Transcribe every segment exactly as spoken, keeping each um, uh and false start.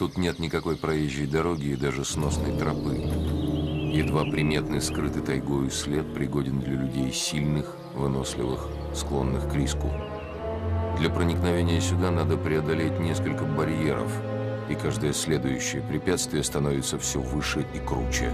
Тут нет никакой проезжей дороги и даже сносной тропы. Едва приметный скрытый тайгою след пригоден для людей сильных, выносливых, склонных к риску. Для проникновения сюда надо преодолеть несколько барьеров, и каждое следующее препятствие становится все выше и круче.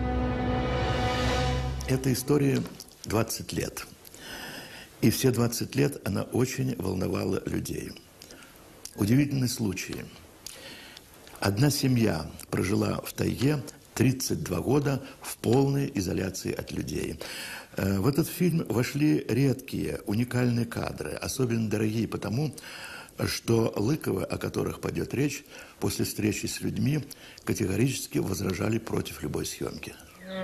Эта история двадцать лет. И все двадцать лет она очень волновала людей. Удивительный случай. Одна семья прожила в тайге тридцать два года в полной изоляции от людей. В этот фильм вошли редкие, уникальные кадры, особенно дорогие потому, что Лыковы, о которых пойдет речь, после встречи с людьми категорически возражали против любой съемки.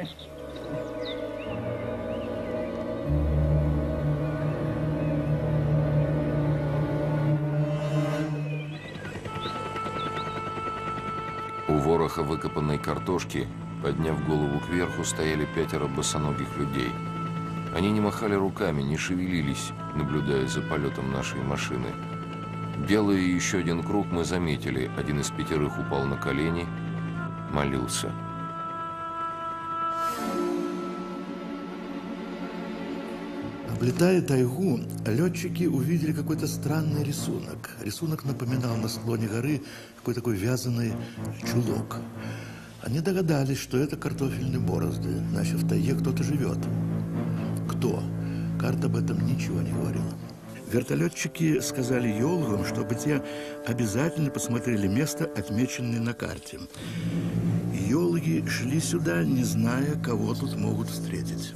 У вороха выкопанной картошки, подняв голову кверху, стояли пятеро босоногих людей. Они не махали руками, не шевелились, наблюдая за полетом нашей машины. Делая еще один круг, мы заметили, один из пятерых упал на колени, молился. Облетая тайгу, летчики увидели какой-то странный рисунок. Рисунок напоминал на склоне горы какой-то такой вязаный чулок. Они догадались, что это картофельные борозды, значит, в тайге кто-то живет. Кто? Карта об этом ничего не говорила. Вертолетчики сказали геологам, чтобы те обязательно посмотрели место, отмеченное на карте. Геологи шли сюда, не зная, кого тут могут встретить.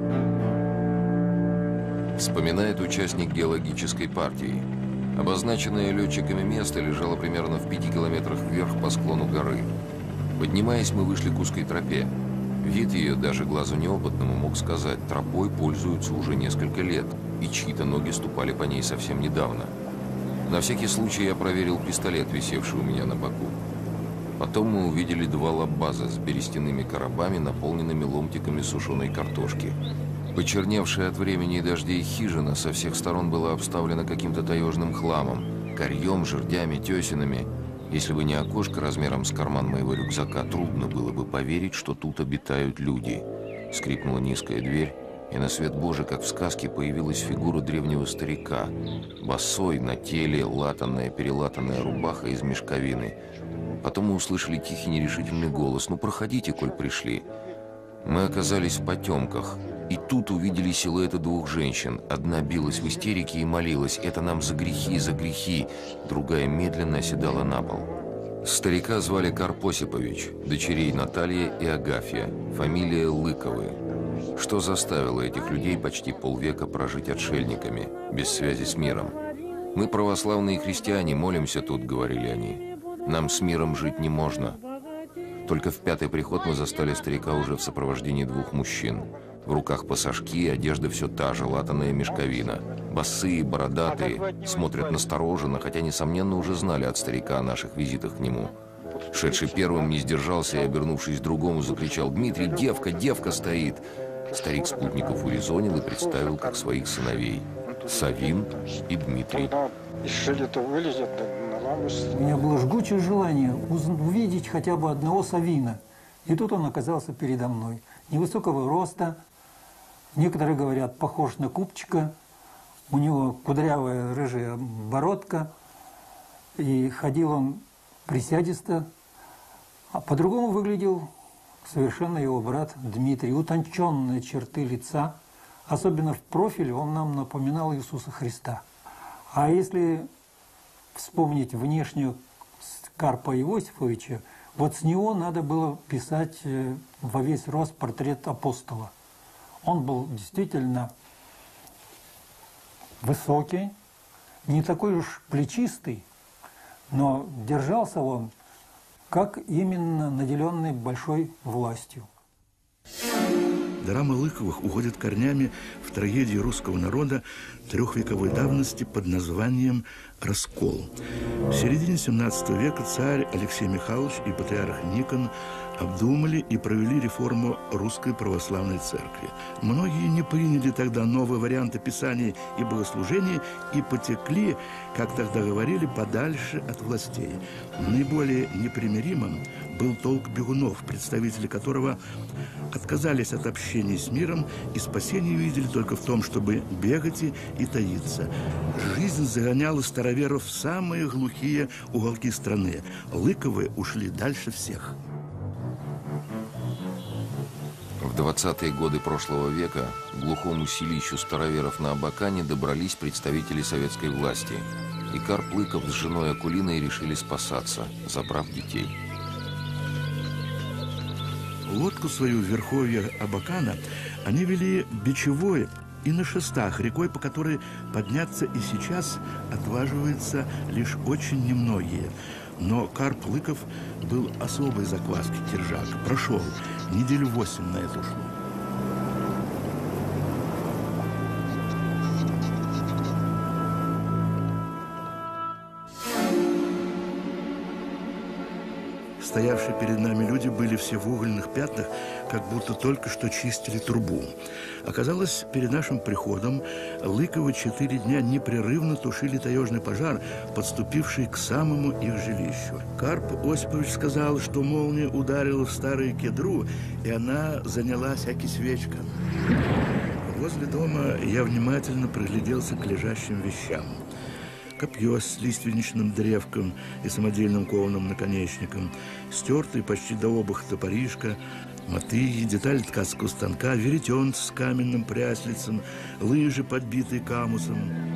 Вспоминает участник геологической партии. Обозначенное летчиками место лежало примерно в пяти километрах вверх по склону горы. Поднимаясь, мы вышли к узкой тропе. Вид ее даже глазу неопытному мог сказать, тропой пользуются уже несколько лет, и чьи-то ноги ступали по ней совсем недавно. На всякий случай я проверил пистолет, висевший у меня на боку. Потом мы увидели два лабаза с берестяными коробами, наполненными ломтиками сушеной картошки. Почерневшая от времени и дождей хижина со всех сторон была обставлена каким-то таежным хламом, корьем, жердями, тесинами. Если бы не окошко размером с карман моего рюкзака, трудно было бы поверить, что тут обитают люди. Скрипнула низкая дверь, и на свет Божий, как в сказке, появилась фигура древнего старика. Босой, на теле, латанная, перелатанная рубаха из мешковины. Потом мы услышали тихий нерешительный голос: «Ну, проходите, коль пришли». Мы оказались в потемках, и тут увидели силуэты двух женщин. Одна билась в истерике и молилась: «Это нам за грехи, за грехи!» Другая медленно оседала на пол. Старика звали Карп Осипович, дочерей Наталья и Агафья, фамилия Лыковы. Что заставило этих людей почти полвека прожить отшельниками, без связи с миром? «Мы православные христиане, молимся тут», — говорили они. «Нам с миром жить не можно». Только в пятый приход мы застали старика уже в сопровождении двух мужчин. В руках пасашки, одежда все та же, латаная мешковина. Босые, бородатые, смотрят настороженно, хотя, несомненно, уже знали от старика о наших визитах к нему. Шедший первым не сдержался и, обернувшись к другому, закричал: «Дмитрий, девка, девка стоит!» Старик спутников урезонил и представил как своих сыновей – Савин и Дмитрий. У меня было жгучее желание увидеть хотя бы одного Савина. И тут он оказался передо мной. Невысокого роста, некоторые говорят, похож на купчика. У него кудрявая рыжая бородка. И ходил он присядисто. А по-другому выглядел совершенно его брат Дмитрий. Утонченные черты лица. Особенно в профиле он нам напоминал Иисуса Христа. А если вспомнить внешнюю Карпа Иосифовича, вот с него надо было писать во весь рост портрет апостола. Он был действительно высокий, не такой уж плечистый, но держался он как именно наделенный большой властью. Драма Лыковых уходит корнями в трагедии русского народа трехвековой давности под названием «Раскол». В середине семнадцатого века царь Алексей Михайлович и патриарх Никон обдумали и провели реформу Русской Православной Церкви. Многие не приняли тогда новые варианты писания и богослужения и потекли, как тогда говорили, подальше от властей. Наиболее непримиримым был толк бегунов, представители которого отказались от общения с миром и спасение видели только в том, чтобы бегать и таиться. Жизнь загоняла староверов в самые глухие уголки страны. Лыковы ушли дальше всех. В двадцатые годы прошлого века к глухому селищу староверов на Абакане добрались представители советской власти. И Карп Лыков с женой Акулиной решили спасаться, забрав детей. Лодку свою в верховье Абакана они вели бичевой и на шестах, рекой, по которой подняться и сейчас отваживаются лишь очень немногие. Но Карп Лыков был особой закваски киржак. Прошел. Неделю восемь на это ушло. Стоявшие перед нами люди были все в угольных пятнах, как будто только что чистили трубу. Оказалось, перед нашим приходом Лыковы четыре дня непрерывно тушили таежный пожар, подступивший к самому их жилищу. Карп Осипович сказал, что молния ударила в старую кедру, и она заняла всякий свечкам. Возле дома я внимательно пригляделся к лежащим вещам. Копье с лиственничным древком и самодельным кованым наконечником, стертый почти до обуха топоришка, мотыги, детали ткацкого станка, веретенце с каменным пряслицем, лыжи, подбитые камусом.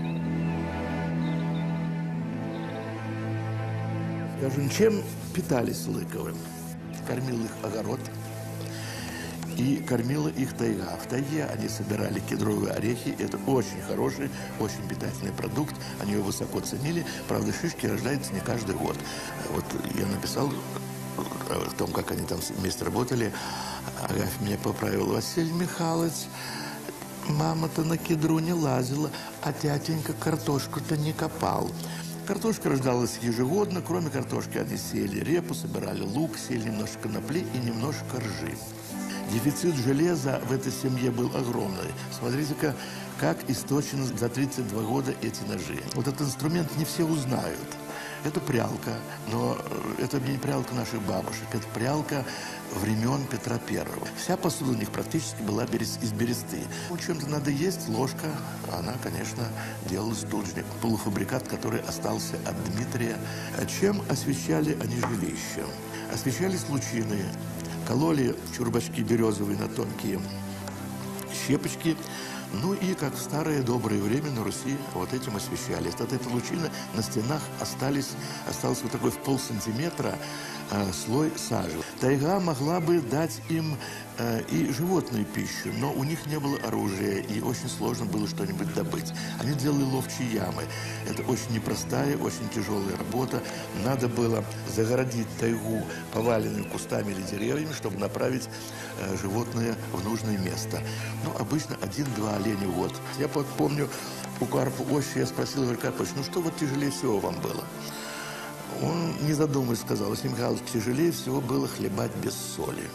Скажем, чем питались Лыковы? Кормил их огород и кормила их тайга. В тайге они собирали кедровые орехи. Это очень хороший, очень питательный продукт. Они его высоко ценили. Правда, шишки рождаются не каждый год. Вот я написал о том, как они там вместе работали. Агафья меня поправила: Василий Михайлович, мама-то на кедру не лазила, а тятенька картошку-то не копал. Картошка рождалась ежегодно. Кроме картошки они сеяли репу, собирали лук, сеяли немножко конопли и немножко ржи. Дефицит железа в этой семье был огромный. Смотрите-ка, как источены за тридцать два года эти ножи. Вот этот инструмент не все узнают. Это прялка, но это не прялка наших бабушек, это прялка времен Петра Первого. Вся посуда у них практически была из бересты. Ну, чем-то надо есть, ложка, она, конечно, делалась тут же. Полуфабрикат, который остался от Дмитрия. Чем освещали они жилища? Освещались лучины. Кололи чурбачки березовые на тонкие щепочки. Ну и, как в старое доброе время на Руси, вот этим освещались. От этой лучины на стенах остались, остался вот такой в полсантиметра э, слой сажи. Тайга могла бы дать им э, и животную пищу, но у них не было оружия, и очень сложно было что-нибудь добыть. Они делали ловчие ямы. Это очень непростая, очень тяжелая работа. Надо было загородить тайгу поваленными кустами или деревьями, чтобы направить э, животное в нужное место. Ну, обычно один-два оленя в год. Я помню, у Карпа Оси я спросил, говорю: Карпович, ну что вот тяжелее всего вам было? Он, не задумываясь, сказал: Василий Михайлович, тяжелее всего было хлебать без соли.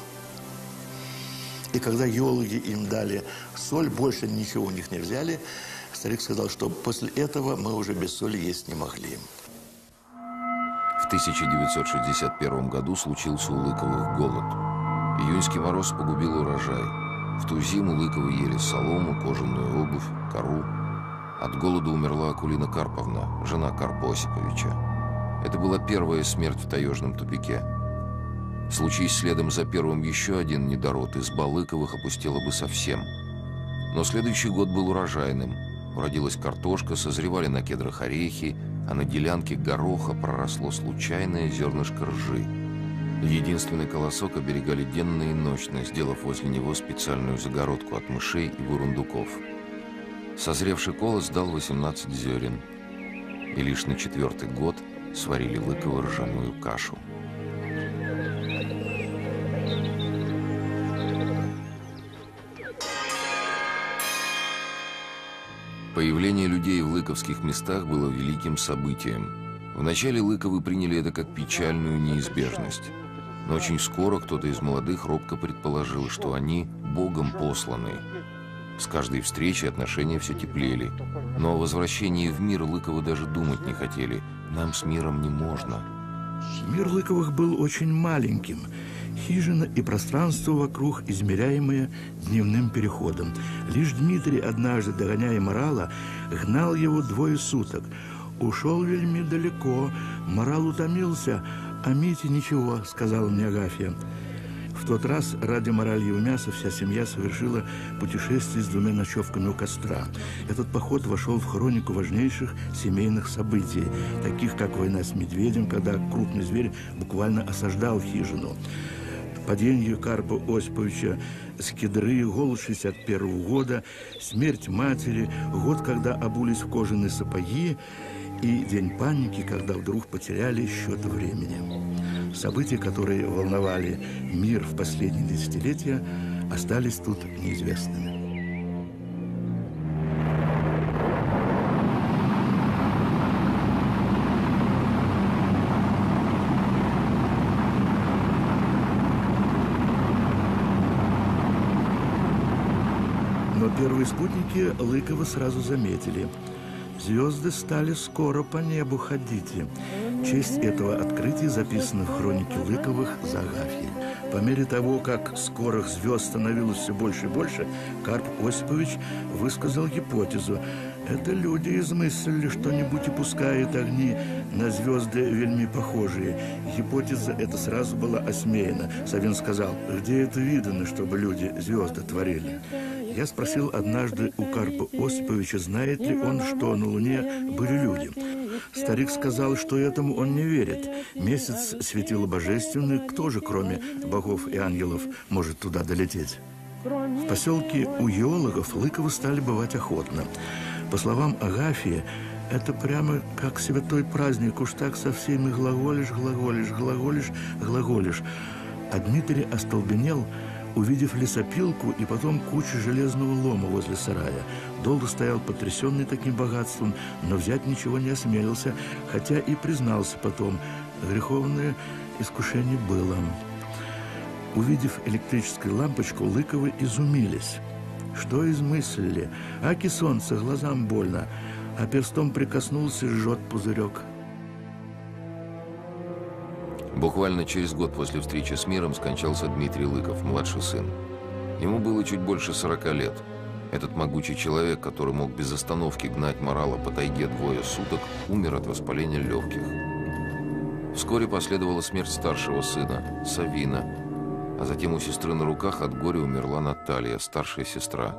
И когда геологи им дали соль, больше ничего у них не взяли, старик сказал, что после этого мы уже без соли есть не могли. В тысяча девятьсот шестьдесят первом году случился у Лыковых голод. Июньский мороз погубил урожай. В ту зиму Лыковы ели солому, кожаную обувь, кору. От голода умерла Акулина Карповна, жена Карпа Осиповича. Это была первая смерть в таежном тупике. Случись следом за первым еще один недород, изба Лыковых опустела бы совсем. Но следующий год был урожайным. Уродилась картошка, созревали на кедрах орехи, а на делянке гороха проросло случайное зернышко ржи. Единственный колосок оберегали денно и ночно, сделав возле него специальную загородку от мышей и бурундуков. Созревший колос дал восемнадцать зерен. И лишь на четвертый год сварили Лыковы ржаную кашу. Появление людей в лыковских местах было великим событием. Вначале лыковы приняли это как печальную неизбежность. Но очень скоро кто-то из молодых робко предположил, что они Богом посланы. С каждой встречей отношения все теплели. Но о возвращении в мир лыковы даже думать не хотели. Нам с миром не можно. Мир Лыковых был очень маленьким. Хижина и пространство вокруг, измеряемые дневным переходом. Лишь Дмитрий, однажды догоняя Морала, гнал его двое суток. Ушел вельми далеко, Морал утомился, а Мите ничего, сказала мне Агафья. В тот раз ради моральего мяса вся семья совершила путешествие с двумя ночевками у костра. Этот поход вошел в хронику важнейших семейных событий, таких как война с медведем, когда крупный зверь буквально осаждал хижину. Падение Карпа Осиповича с Кедры, голод шестьдесят первого года, смерть матери, год, когда обулись в кожаные сапоги, и день паники, когда вдруг потеряли счет времени. События, которые волновали мир в последние десятилетия, остались тут неизвестными. Но первые спутники Лыкова сразу заметили. Звезды стали скоро по небу ходить. Честь этого открытия записана в хронике Лыковых за Агафьей. По мере того, как скорых звезд становилось все больше и больше, Карп Осипович высказал гипотезу. Это люди измыслили что-нибудь и пускают огни на звезды вельми похожие. Гипотеза эта сразу была осмеяна. Савин сказал, где это видано, чтобы люди звезды творили? Я спросил однажды у Карпа Осиповича, знает ли он, что на Луне были люди. Старик сказал, что этому он не верит. Месяц светило божественное, кто же, кроме богов и ангелов, может туда долететь? В поселке у геологов Лыковы стали бывать охотно. По словам Агафьи, это прямо как святой праздник, уж так со всеми глаголишь, глаголишь, глаголишь, глаголишь. А Дмитрий остолбенел, увидев лесопилку и потом кучу железного лома возле сарая. Долго стоял потрясенный таким богатством, но взять ничего не осмелился, хотя и признался потом, греховное искушение было. Увидев электрическую лампочку, Лыковы изумились. Что измыслили? Аки солнце, глазам больно, а перстом прикоснулся, жжет пузырек. Буквально через год после встречи с миром скончался Дмитрий Лыков, младший сын. Ему было чуть больше сорока лет. Этот могучий человек, который мог без остановки гнать Морала по тайге двое суток, умер от воспаления легких. Вскоре последовала смерть старшего сына, Савина, а затем у сестры на руках от горя умерла Наталья, старшая сестра.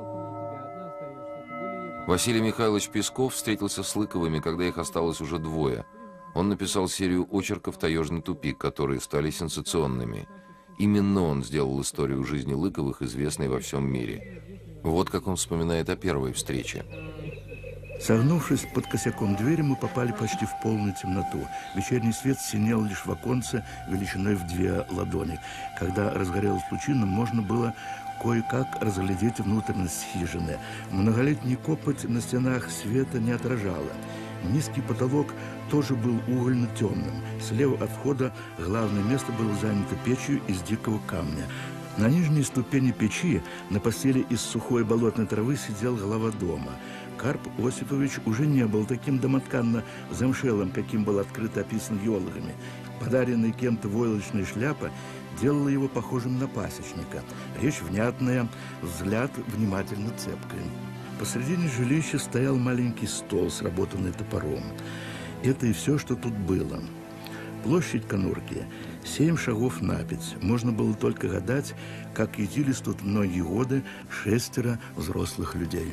Василий Михайлович Песков встретился с Лыковыми, когда их осталось уже двое. Он написал серию очерков «Таежный тупик», которые стали сенсационными. Именно он сделал историю жизни Лыковых известной во всем мире. Вот как он вспоминает о первой встрече. Согнувшись под косяком двери, мы попали почти в полную темноту. Вечерний свет синел лишь в оконце величиной в две ладони. Когда разгорелась лучина, можно было кое-как разглядеть внутренность хижины. Многолетний копоть на стенах света не отражала. Низкий потолок тоже был угольно-темным. Слева от входа главное место было занято печью из дикого камня. На нижней ступени печи на постели из сухой болотной травы сидел глава дома. Карп Осипович уже не был таким домотканно-замшелым, каким был открыто описан геологами. Подаренная кем-то войлочная шляпа делала его похожим на пасечника. Речь внятная, взгляд внимательно цепкий. Посредине жилища стоял маленький стол, сработанный топором. Это и все, что тут было. Площадь конурки – семь шагов на пять. Можно было только гадать, как ютились тут многие годы шестеро взрослых людей.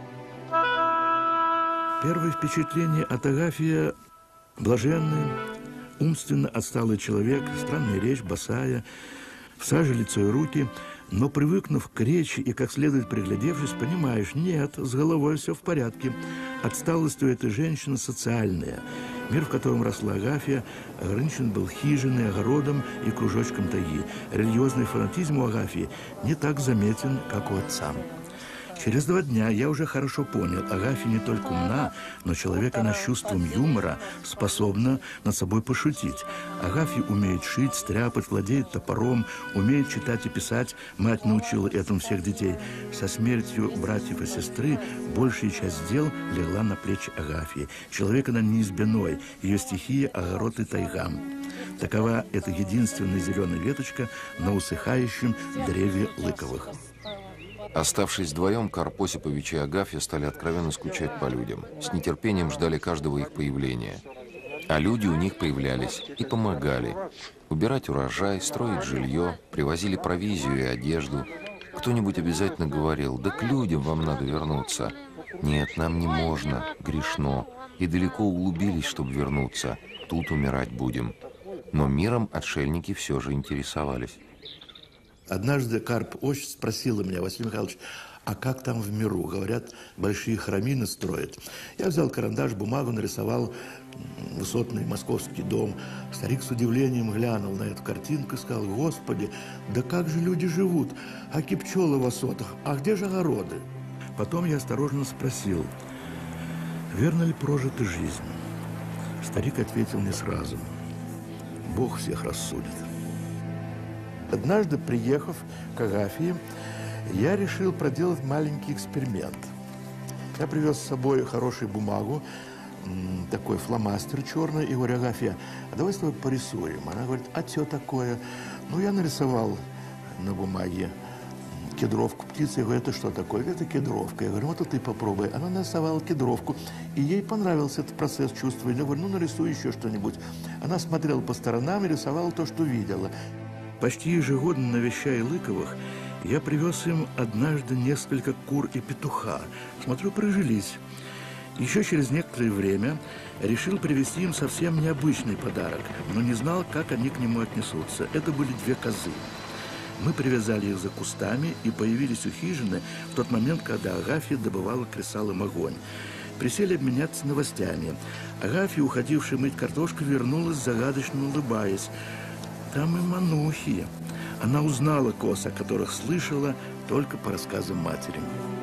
Первое впечатление от Агафьи – блаженный, умственно отсталый человек, странная речь, босая, в саже лицо и руки – но, привыкнув к речи и как следует приглядевшись, понимаешь, нет, с головой все в порядке. Отсталость у этой женщины социальная. Мир, в котором росла Агафья, ограничен был хижиной, огородом и кружочком тайги. Религиозный фанатизм у Агафьи не так заметен, как у отца. Через два дня я уже хорошо понял, Агафья не только умна, но человек она с чувством юмора, способна над собой пошутить. Агафья умеет шить, стряпать, владеет топором, умеет читать и писать. Мать научила этому всех детей. Со смертью братьев и сестры большая часть дел легла на плечи Агафьи. Человек она не избиной, ее стихия – огород и тайга. Такова эта единственная зеленая веточка на усыхающем древе Лыковых. Оставшись вдвоем, Карп Осипович и Агафья стали откровенно скучать по людям. С нетерпением ждали каждого их появления. А люди у них появлялись и помогали. Убирать урожай, строить жилье, привозили провизию и одежду. Кто-нибудь обязательно говорил: да к людям вам надо вернуться. Нет, нам не можно, грешно. И далеко углубились, чтобы вернуться. Тут умирать будем. Но миром отшельники все же интересовались. Однажды Карп Ось спросила меня: Василий Михайлович, а как там в миру? Говорят, большие храмины строят. Я взял карандаш, бумагу, нарисовал высотный московский дом. Старик с удивлением глянул на эту картинку и сказал: Господи, да как же люди живут? Аки пчелы в высотах, а где же огороды? Потом я осторожно спросил: верно ли прожита жизнь? Старик ответил не сразу: Бог всех рассудит. Однажды, приехав к Агафье, я решил проделать маленький эксперимент. Я привез с собой хорошую бумагу, такой фломастер черный, и говорю: Агафья, а давай с тобой порисуем. Она говорит: а что такое? Ну, я нарисовал на бумаге кедровку птицы. Я говорю: это что такое? Это кедровка. Я говорю: вот и ты попробуй. Она нарисовала кедровку, и ей понравился этот процесс чувствования. Я говорю: ну, нарисуй еще что-нибудь. Она смотрела по сторонам и рисовала то, что видела. Почти ежегодно, навещая Лыковых, я привез им однажды несколько кур и петуха. Смотрю, прижились. Еще через некоторое время решил привезти им совсем необычный подарок, но не знал, как они к нему отнесутся. Это были две козы. Мы привязали их за кустами и появились у хижины в тот момент, когда Агафья добывала кресалом огонь. Присели обменяться новостями. Агафья, уходившая мыть картошку, вернулась, загадочно улыбаясь. Там и манухи. Она узнала коз, о которых слышала только по рассказам матери.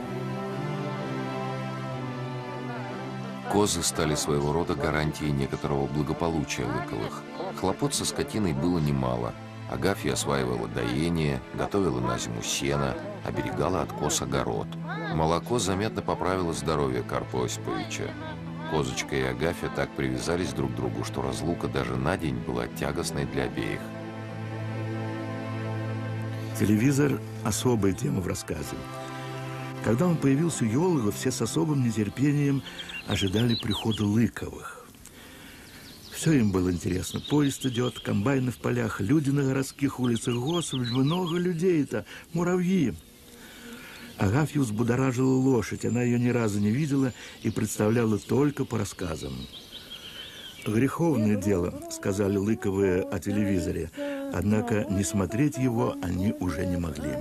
Козы стали своего рода гарантией некоторого благополучия Лыковых. Хлопот со скотиной было немало. Агафья осваивала доение, готовила на зиму сено, оберегала от коз огород. Молоко заметно поправило здоровье Карпа Осиповича. Козочка и Агафья так привязались друг к другу, что разлука даже на день была тягостной для обеих. Телевизор – особая тема в рассказе. Когда он появился у геологов, все с особым нетерпением ожидали прихода Лыковых. Все им было интересно. Поезд идет, комбайны в полях, люди на городских улицах. Господи, много людей-то, муравьи. Агафью взбудоражила лошадь. Она ее ни разу не видела и представляла только по рассказам. «Греховное дело», — сказали Лыковые о телевизоре. Однако не смотреть его они уже не могли.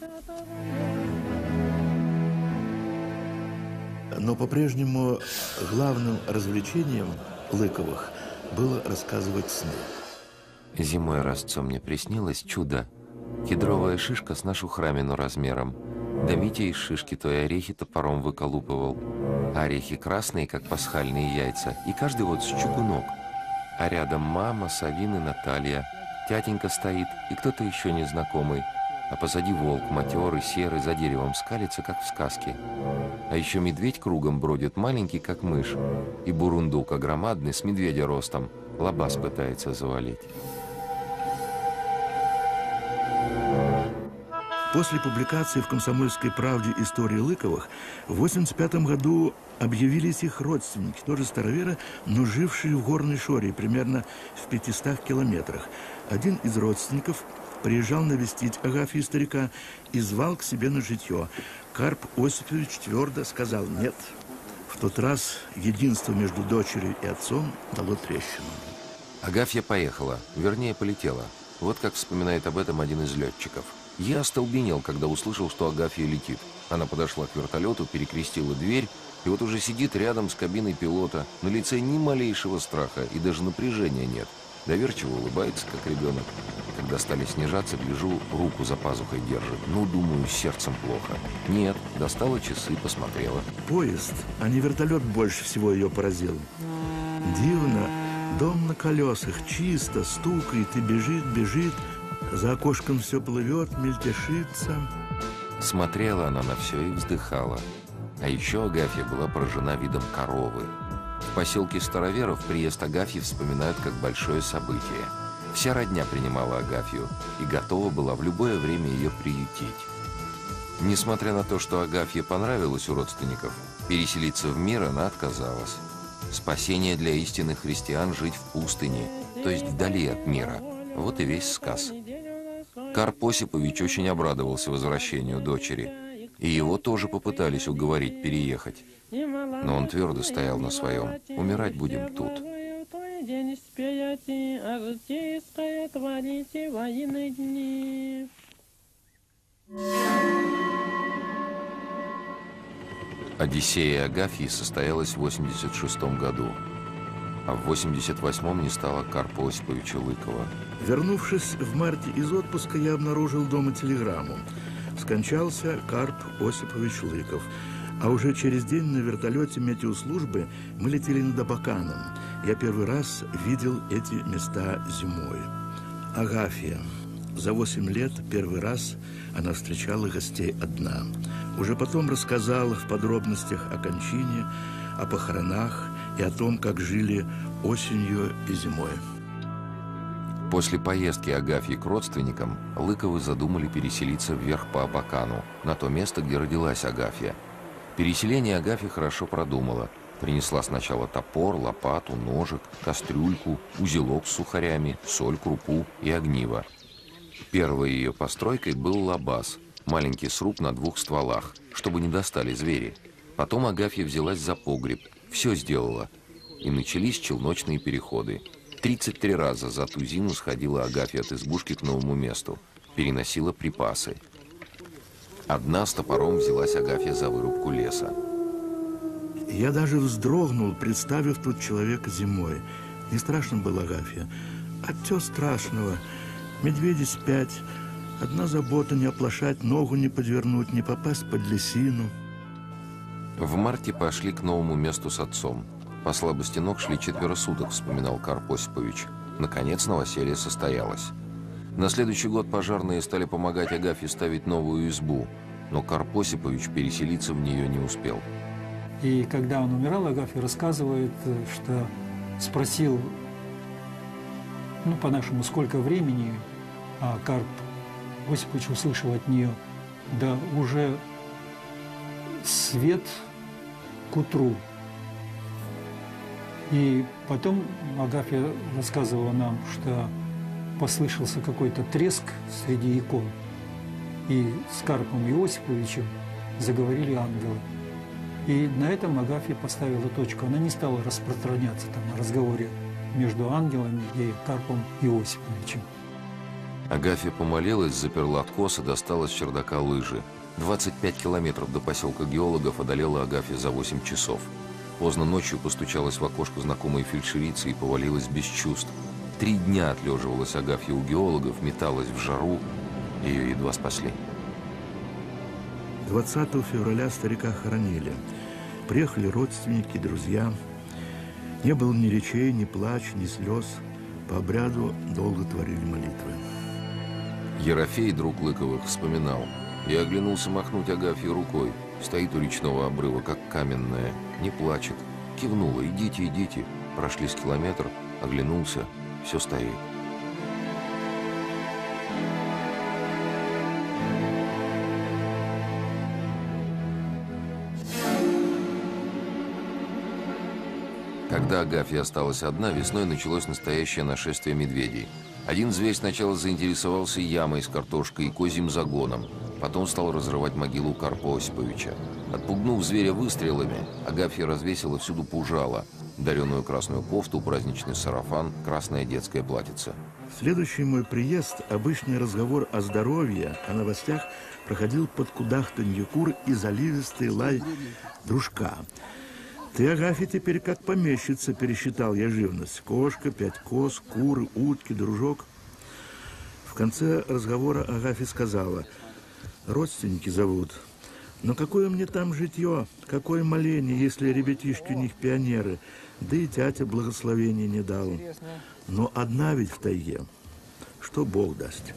Но по-прежнему главным развлечением Лыковых было рассказывать сны. Зимой разцом мне приснилось чудо. Кедровая шишка с нашу храмину размером. Да Митя из шишки той орехи топором выколупывал. Орехи красные, как пасхальные яйца, и каждый вот с чугунок. А рядом мама, Савин и Наталья. Тятенька стоит и кто-то еще незнакомый. А позади волк, матерый, серый, за деревом скалится, как в сказке. А еще медведь кругом бродит, маленький, как мышь. И бурундук огромадный, с медведя ростом. Лабаз пытается завалить. После публикации в «Комсомольской правде» истории Лыковых в восемьдесят пятом году объявились их родственники, тоже староверы, но жившие в Горной Шоре, примерно в пятистах километрах. Один из родственников приезжал навестить Агафью старика и звал к себе на житье. Карп Осипович твердо сказал «нет». В тот раз единство между дочерью и отцом дало трещину. Агафья поехала, вернее, полетела. Вот как вспоминает об этом один из летчиков. Я остолбенел, когда услышал, что Агафья летит. Она подошла к вертолету, перекрестила дверь, и вот уже сидит рядом с кабиной пилота. На лице ни малейшего страха и даже напряжения нет. Доверчиво улыбается, как ребенок. Когда когда стали снижаться, гляжу, руку за пазухой держит. Ну, думаю, с сердцем плохо. Нет, достала часы, посмотрела. Поезд, а не вертолет больше всего ее поразил. Дивно, дом на колесах, чисто, стукает и бежит, бежит. За окошком все плывет, мельтешится. Смотрела она на все и вздыхала. А еще Агафья была поражена видом коровы. В поселке Староверов приезд Агафьи вспоминают как большое событие. Вся родня принимала Агафью и готова была в любое время ее приютить. Несмотря на то, что Агафье понравилось у родственников, переселиться в мир она отказалась. Спасение для истинных христиан — жить в пустыне, то есть вдали от мира. Вот и весь сказ. Карп Осипович очень обрадовался возвращению дочери, и его тоже попытались уговорить переехать. Но он твердо стоял на своем. Умирать будем тут. Одиссея Агафьи состоялась в восемьдесят шестом году, а в восемьдесят восьмом не стало Карпа Осиповича Лыкова. Вернувшись в марте из отпуска, я обнаружил дома телеграмму. Скончался Карп Осипович Лыков. А уже через день на вертолете метеослужбы мы летели над Абаканом. Я первый раз видел эти места зимой. Агафья. За восемь лет первый раз она встречала гостей одна. Уже потом рассказала в подробностях о кончине, о похоронах и о том, как жили осенью и зимой. После поездки Агафьи к родственникам Лыковы задумали переселиться вверх по Абакану, на то место, где родилась Агафья. Переселение Агафья хорошо продумала. Принесла сначала топор, лопату, ножик, кастрюльку, узелок с сухарями, соль, крупу и огниво. Первой ее постройкой был лабаз, маленький сруб на двух стволах, чтобы не достали звери. Потом Агафья взялась за погреб, все сделала. И начались челночные переходы. тридцать три раза за ту зиму сходила Агафья от избушки к новому месту, переносила припасы. Одна с топором взялась Агафья за вырубку леса. Я даже вздрогнул, представив тут человека зимой. Не страшно было Агафья. А чё страшного? Медведи спят. Одна забота — не оплошать, ногу не подвернуть, не попасть под лесину. В марте пошли к новому месту с отцом. По слабости ног шли четверо суток, вспоминал Карп Осипович. Наконец новоселье состоялось. На следующий год пожарные стали помогать Агафье ставить новую избу, но Карп Осипович переселиться в нее не успел. И когда он умирал, Агафья рассказывает, что спросил, ну, по-нашему, сколько времени, а Карп Осипович услышал от нее: да уже свет к утру. И потом Агафья рассказывала нам, что послышался какой-то треск среди икон, и с Карпом Осиповичем заговорили ангелы. И на этом Агафья поставила точку. Она не стала распространяться там о разговоре между ангелами и Карпом Осиповичем. Агафья помолилась, заперла откос и достала с чердака лыжи. двадцать пять километров до поселка геологов одолела Агафья за восемь часов. Поздно ночью постучалась в окошко знакомой фельдшерицы и повалилась без чувств. Три дня отлеживалась Агафья у геологов, металась в жару. Ее едва спасли. двадцатого февраля старика хоронили. Приехали родственники, друзья. Не было ни речей, ни плач, ни слез. По обряду долго творили молитвы. Ерофей, друг Лыковых, вспоминал. Я оглянулся махнуть Агафье рукой. Стоит у речного обрыва, как каменная. Не плачет. Кивнула. Идите, идите. Прошли с километр. Оглянулся. Все стоит. Когда Агафья осталась одна, весной началось настоящее нашествие медведей. Один зверь сначала заинтересовался ямой с картошкой и козьим загоном, потом стал разрывать могилу Карпа Осиповича. Отпугнув зверя выстрелами, Агафья развесила всюду пужало, дареную красную кофту, праздничный сарафан, красное детское платьице. Следующий мой приезд, обычный разговор о здоровье, о новостях, проходил под кудахтанье кур и заливистый лай дружка. Ты, Агафья, теперь как помещица, пересчитал я живность. Кошка, пять коз, куры, утки, дружок. В конце разговора Агафья сказала: родственники зовут. Но какое мне там житье, какое моление, если ребятишки у них пионеры, да и тятя благословения не дал. Но одна ведь в тайге, что Бог даст.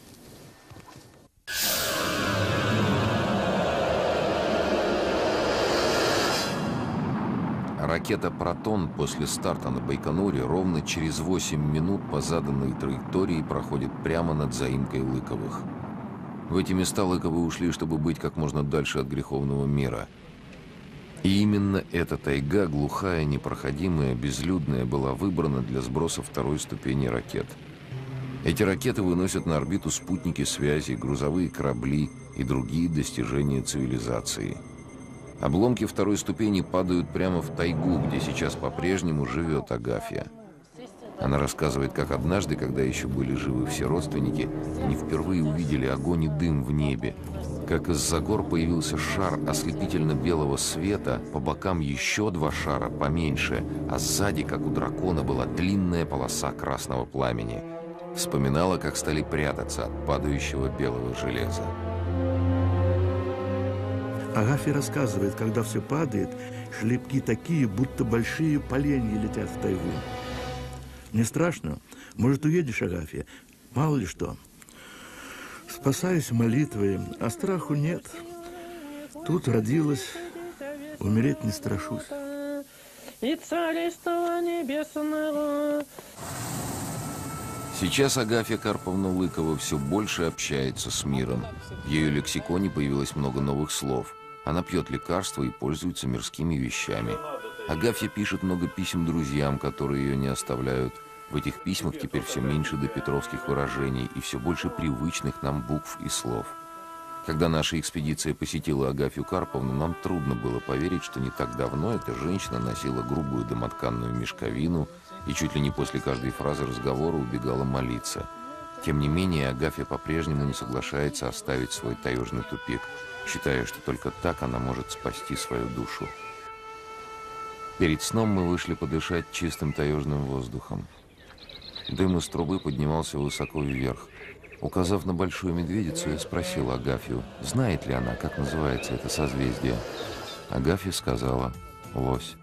Ракета «Протон» после старта на Байконуре ровно через восемь минут по заданной траектории проходит прямо над заимкой Лыковых. В эти места Лыковы ушли, чтобы быть как можно дальше от греховного мира. И именно эта тайга, глухая, непроходимая, безлюдная, была выбрана для сброса второй ступени ракет. Эти ракеты выносят на орбиту спутники связи, грузовые корабли и другие достижения цивилизации. Обломки второй ступени падают прямо в тайгу, где сейчас по-прежнему живет Агафья. Она рассказывает, как однажды, когда еще были живы все родственники, они впервые увидели огонь и дым в небе, как из-за гор появился шар ослепительно-белого света, по бокам еще два шара поменьше, а сзади, как у дракона, была длинная полоса красного пламени. Вспоминала, как стали прятаться от падающего белого железа. Агафья рассказывает, когда все падает, шлепки такие, будто большие поленья летят в тайгу. Не страшно? Может, уедешь, Агафья? Мало ли что. Спасаюсь молитвой, а страху нет. Тут родилась, умереть не страшусь. И царство небесного. Сейчас Агафья Карповна Лыкова все больше общается с миром. В ее лексиконе появилось много новых слов. Она пьет лекарства и пользуется мирскими вещами. Агафья пишет много писем друзьям, которые ее не оставляют. В этих письмах теперь все меньше допетровских выражений и все больше привычных нам букв и слов. Когда наша экспедиция посетила Агафью Карповну, нам трудно было поверить, что не так давно эта женщина носила грубую домотканную мешковину и чуть ли не после каждой фразы разговора убегала молиться. Тем не менее, Агафья по-прежнему не соглашается оставить свой таежный тупик, считая, что только так она может спасти свою душу. Перед сном мы вышли подышать чистым таежным воздухом. Дым из трубы поднимался высоко вверх. Указав на большую медведицу, я спросил Агафью, знает ли она, как называется это созвездие. Агафья сказала: «Лось».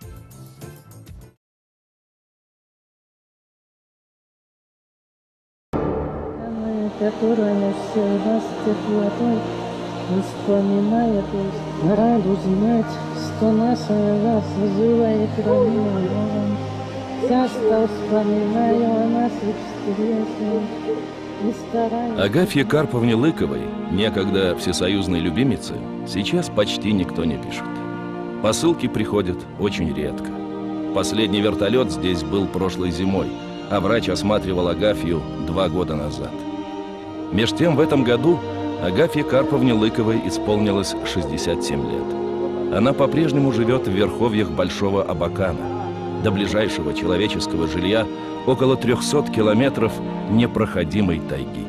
Которая всегда с теплотой вспоминает, раду знать, что наша вас живая кровь. Часто вспоминаю о наших встречах и стараюсь... Агафье Карповне Лыковой, некогда всесоюзной любимице, сейчас почти никто не пишет. Посылки приходят очень редко. Последний вертолет здесь был прошлой зимой, а врач осматривал Агафью два года назад. Меж тем, в этом году Агафье Карповне Лыковой исполнилось шестьдесят семь лет. Она по-прежнему живет в верховьях Большого Абакана. До ближайшего человеческого жилья около трехсот километров непроходимой тайги.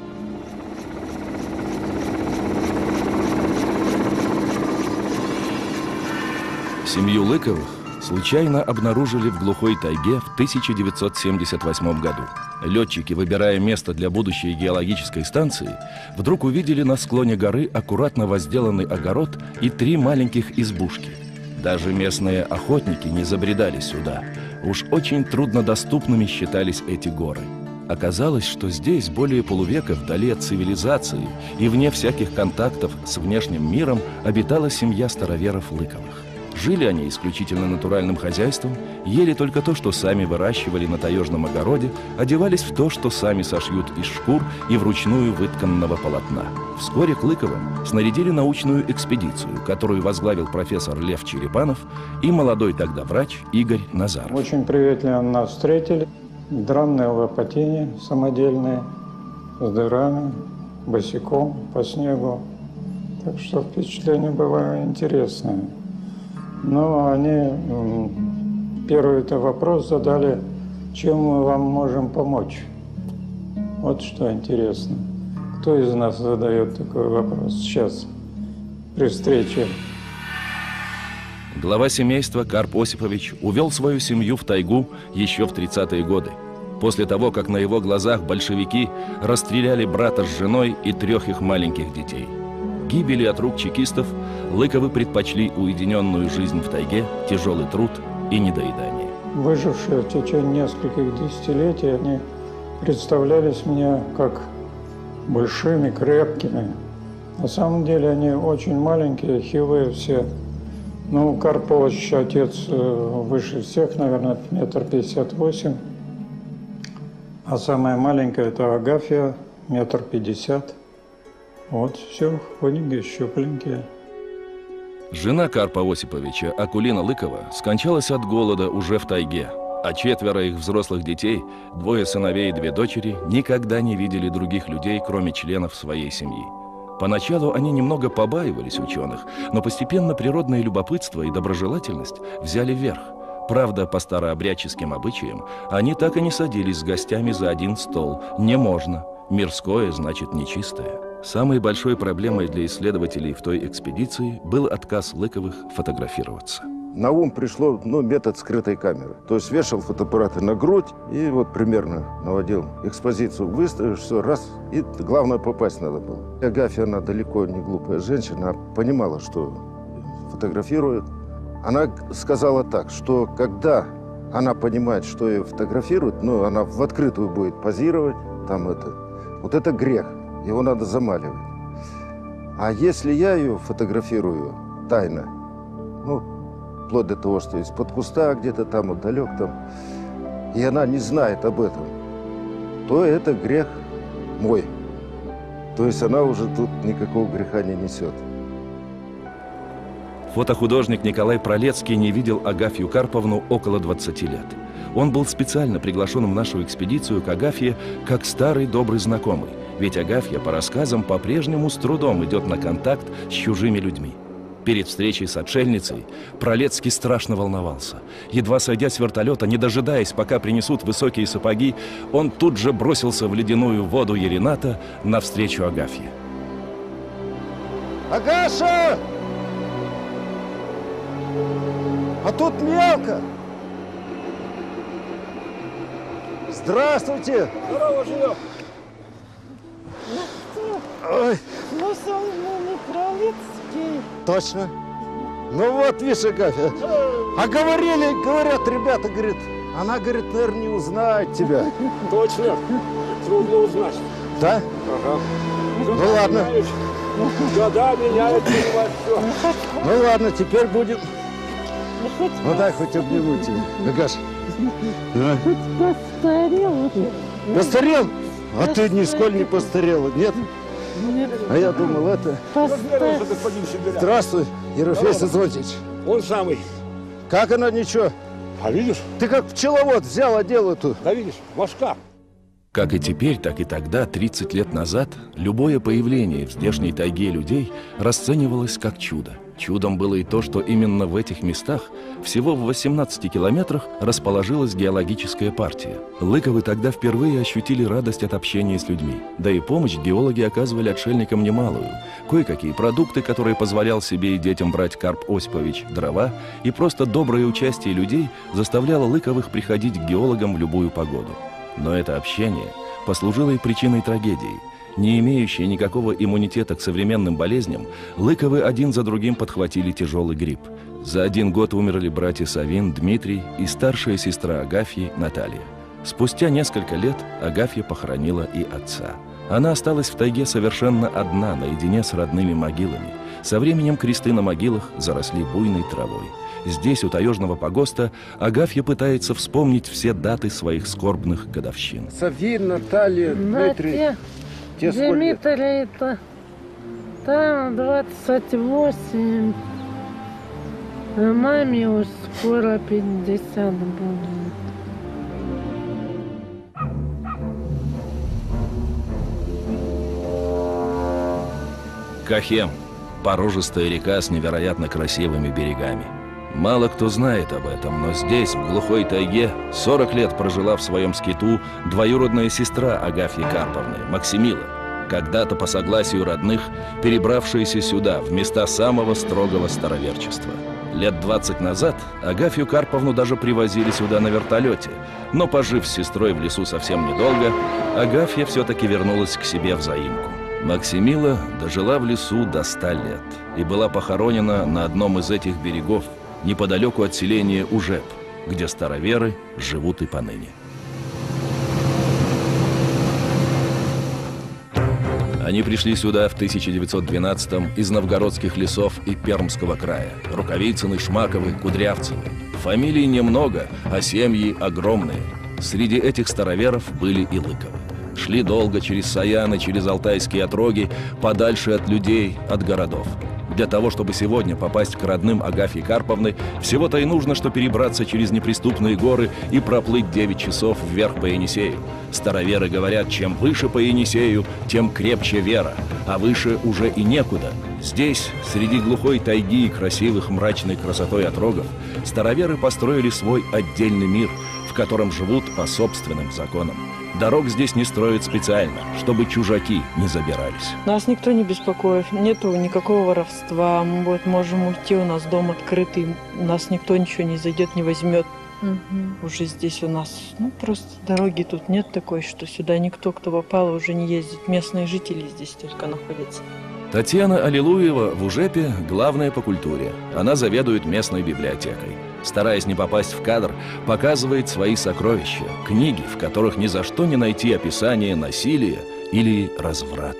Семью Лыковых случайно обнаружили в глухой тайге в тысяча девятьсот семьдесят восьмом году. Летчики, выбирая место для будущей геологической станции, вдруг увидели на склоне горы аккуратно возделанный огород и три маленьких избушки. Даже местные охотники не забредали сюда. Уж очень труднодоступными считались эти горы. Оказалось, что здесь более полувека вдали от цивилизации и вне всяких контактов с внешним миром обитала семья староверов Лыковых. Жили они исключительно натуральным хозяйством, ели только то, что сами выращивали на таежном огороде, одевались в то, что сами сошьют из шкур и вручную вытканного полотна. Вскоре к Лыковым снарядили научную экспедицию, которую возглавил профессор Лев Черепанов и молодой тогда врач Игорь Назаров. Очень приветливо нас встретили. Дранные лопатини самодельные, с дырами, босиком по снегу. Так что впечатление было интересное. Но они первый-то вопрос задали, чем мы вам можем помочь. Вот что интересно. Кто из нас задает такой вопрос сейчас, при встрече? Глава семейства Карп Осипович увел свою семью в тайгу еще в тридцатые годы. после того, как на его глазах большевики расстреляли брата с женой и трех их маленьких детей. Гибели от рук чекистов Лыковы предпочли уединенную жизнь в тайге, тяжелый труд и недоедание. Выжившие в течение нескольких десятилетий, они представлялись мне как большими, крепкими. На самом деле они очень маленькие, хилые все. Ну, Карпович, отец, выше всех, наверное, метр пятьдесят восемь. А самая маленькая – это Агафья, метр пятьдесят. Вот, все, худенькие, щупленькие. Жена Карпа Осиповича, Акулина Лыкова, скончалась от голода уже в тайге, а четверо их взрослых детей, двое сыновей и две дочери, никогда не видели других людей, кроме членов своей семьи. Поначалу они немного побаивались ученых, но постепенно природное любопытство и доброжелательность взяли верх. Правда, по старообрядческим обычаям, они так и не садились с гостями за один стол. Не можно. Мирское значит нечистое. Самой большой проблемой для исследователей в той экспедиции был отказ Лыковых фотографироваться. На ум пришло ну, метод скрытой камеры. То есть вешал фотоаппараты на грудь и вот примерно наводил экспозицию, выставишь, все, раз, и главное попасть надо было. Агафья, она далеко не глупая женщина, она понимала, что фотографирует. Она сказала так, что когда она понимает, что ее фотографируют, ну, она в открытую будет позировать, там это, вот это грех, его надо замаливать. А если я ее фотографирую тайно, ну, вплоть до того, что из-под куста где-то там, удалек там, и она не знает об этом, то это грех мой. То есть она уже тут никакого греха не несет. Фотохудожник Николай Пролецкий не видел Агафью Карповну около двадцати лет. Он был специально приглашен в нашу экспедицию к Агафье как старый добрый знакомый, ведь Агафья, по рассказам, по-прежнему с трудом идет на контакт с чужими людьми. Перед встречей с отшельницей Пролецкий страшно волновался. Едва сойдя с вертолета, не дожидаясь, пока принесут высокие сапоги, он тут же бросился в ледяную воду Ерената навстречу Агафье. Агаша! А тут мелко! Здравствуйте! Здорово, живем! Ой, Ну, Соломон Пролецкий. точно. Ну вот, видишь, Агафья. А говорили, говорят, ребята, говорит, она, говорит, наверное, не узнает тебя. Точно! Трудно узнать. Да? Ага. Ну ладно. Да-да, меняют, понимаешь, все. Ну ладно, теперь будем. Хоть, Ну дай хоть обниму тебя. Агаша. А? хоть постарел. Постарел? А ты нисколько не постарела, нет? Нет, А я думал, это... постарел. Господин Сидорян. Здравствуй, Ерофей Сазонтьевич. Он самый. Как она, ничего? А видишь? Ты как пчеловод взял, одел эту. Да видишь, ложка. Как и теперь, так и тогда, тридцать лет назад, любое появление в здешней тайге людей расценивалось как чудо. Чудом было и то, что именно в этих местах, всего в восемнадцати километрах, расположилась геологическая партия. Лыковы тогда впервые ощутили радость от общения с людьми. Да и помощь геологи оказывали отшельникам немалую. Кое-какие продукты, которые позволял себе и детям брать Карп Осипович, дрова, и просто доброе участие людей заставляло Лыковых приходить к геологам в любую погоду. Но это общение послужило и причиной трагедии. Не имеющие никакого иммунитета к современным болезням, Лыковы один за другим подхватили тяжелый грипп. За один год умерли братья Савин, Дмитрий и старшая сестра Агафьи, Наталья. Спустя несколько лет Агафья похоронила и отца. Она осталась в тайге совершенно одна, наедине с родными могилами. Со временем кресты на могилах заросли буйной травой. Здесь, у таежного погоста, Агафья пытается вспомнить все даты своих скорбных годовщин. Савин, Наталья, Дмитрий. Натя, Тебе сколько лет? Дмитрий-то там двадцать восемь. А маме уж скоро пятьдесят будет. Кахем – порожистая река с невероятно красивыми берегами. Мало кто знает об этом, но здесь, в глухой тайге, сорок лет прожила в своем скиту двоюродная сестра Агафьи Карповны, Максимила, когда-то по согласию родных, перебравшаяся сюда, в места самого строгого староверчества. Лет двадцать назад Агафью Карповну даже привозили сюда на вертолете. Но, пожив с сестрой в лесу совсем недолго, Агафья все-таки вернулась к себе в заимку. Максимила дожила в лесу до ста лет и была похоронена на одном из этих берегов, неподалеку от селения Ужеп, где староверы живут и поныне. Они пришли сюда в тысяча девятьсот двенадцатом из новгородских лесов и Пермского края. Рукавицыны, Шмаковы, Кудрявцевы. Фамилий немного, а семьи огромные. Среди этих староверов были и Лыковы. Шли долго через Саяны, через Алтайские отроги, подальше от людей, от городов. Для того, чтобы сегодня попасть к родным Агафьи Карповны, всего-то и нужно, что перебраться через неприступные горы и проплыть девять часов вверх по Енисею. Староверы говорят, чем выше по Енисею, тем крепче вера, а выше уже и некуда. Здесь, среди глухой тайги и красивых мрачной красотой отрогов, староверы построили свой отдельный мир, в котором живут по собственным законам. Дорог здесь не строят специально, чтобы чужаки не забирались. Нас никто не беспокоит, нету никакого воровства. Мы вот можем уйти, у нас дом открытый, нас никто ничего не зайдет, не возьмет. Угу. Уже здесь у нас, ну, просто дороги тут нет такой, что сюда никто, кто попал, уже не ездит. Местные жители здесь только находятся. Татьяна Аллилуева в Ужепе главная по культуре. Она заведует местной библиотекой. Стараясь не попасть в кадр, показывает свои сокровища, книги, в которых ни за что не найти описание насилия или разврата.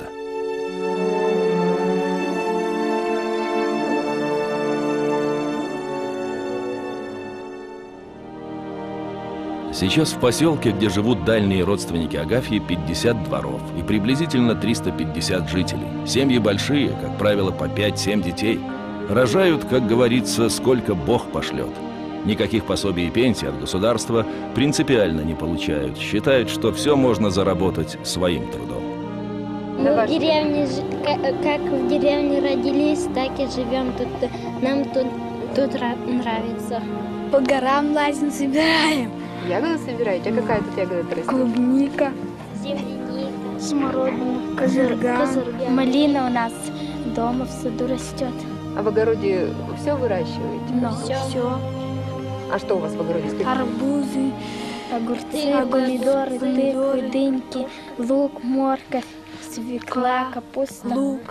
Сейчас в поселке, где живут дальние родственники Агафьи, пятьдесят дворов и приблизительно триста пятьдесят жителей. Семьи большие, как правило, по пять-семь детей. Рожают, как говорится, сколько Бог пошлет. Никаких пособий и пенсий от государства принципиально не получают. Считают, что все можно заработать своим трудом. Мы в деревне, как в деревне родились, так и живем. Тут, нам тут, тут нравится. По горам лазим, собираем. Ягоды собираете? А какая тут ягода растет? Клубника, земляника, смородина, козырга. козырга. Малина у нас дома в саду растет. А в огороде все выращиваете? Да, все. все. А что у вас в огороде? Арбузы, огурцы, помидоры, тыквы, дыньки, лук, морковь, свекла, капуста. Лук.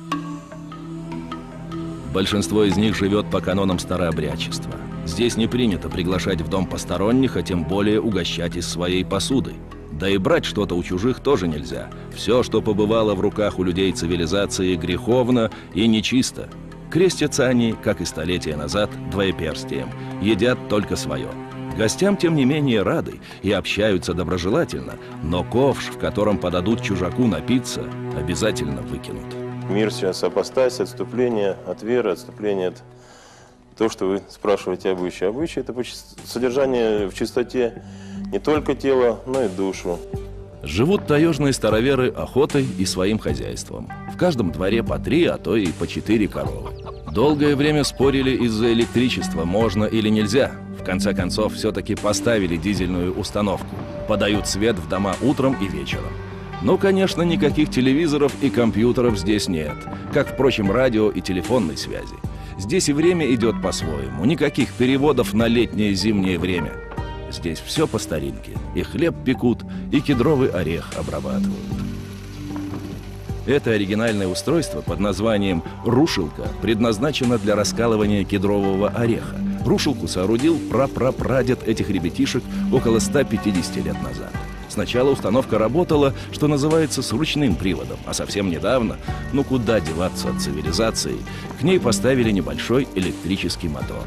Большинство из них живет по канонам старообрядчества. Здесь не принято приглашать в дом посторонних, а тем более угощать из своей посуды. Да и брать что-то у чужих тоже нельзя. Все, что побывало в руках у людей цивилизации, греховно и нечисто. Крестятся они, как и столетия назад, двоеперстием. Едят только свое. Гостям, тем не менее, рады и общаются доброжелательно, но ковш, в котором подадут чужаку напиться, обязательно выкинут. Мир сейчас апостасия, отступление от веры, отступление от того, что вы спрашиваете обычаи. Обычаи – это содержание в чистоте не только тела, но и душу. Живут таежные староверы охотой и своим хозяйством. В каждом дворе по три, а то и по четыре коровы. Долгое время спорили из-за электричества, можно или нельзя. В конце концов, все-таки поставили дизельную установку. Подают свет в дома утром и вечером. Ну, конечно, никаких телевизоров и компьютеров здесь нет, как, впрочем, радио и телефонной связи. Здесь и время идет по-своему, никаких переводов на летнее и зимнее время. Здесь все по старинке. И хлеб пекут, и кедровый орех обрабатывают. Это оригинальное устройство под названием «рушилка» предназначено для раскалывания кедрового ореха. Рушилку соорудил прапрапрадед этих ребятишек около ста пятидесяти лет назад. Сначала установка работала, что называется, с ручным приводом, а совсем недавно, ну куда деваться от цивилизации, к ней поставили небольшой электрический мотор.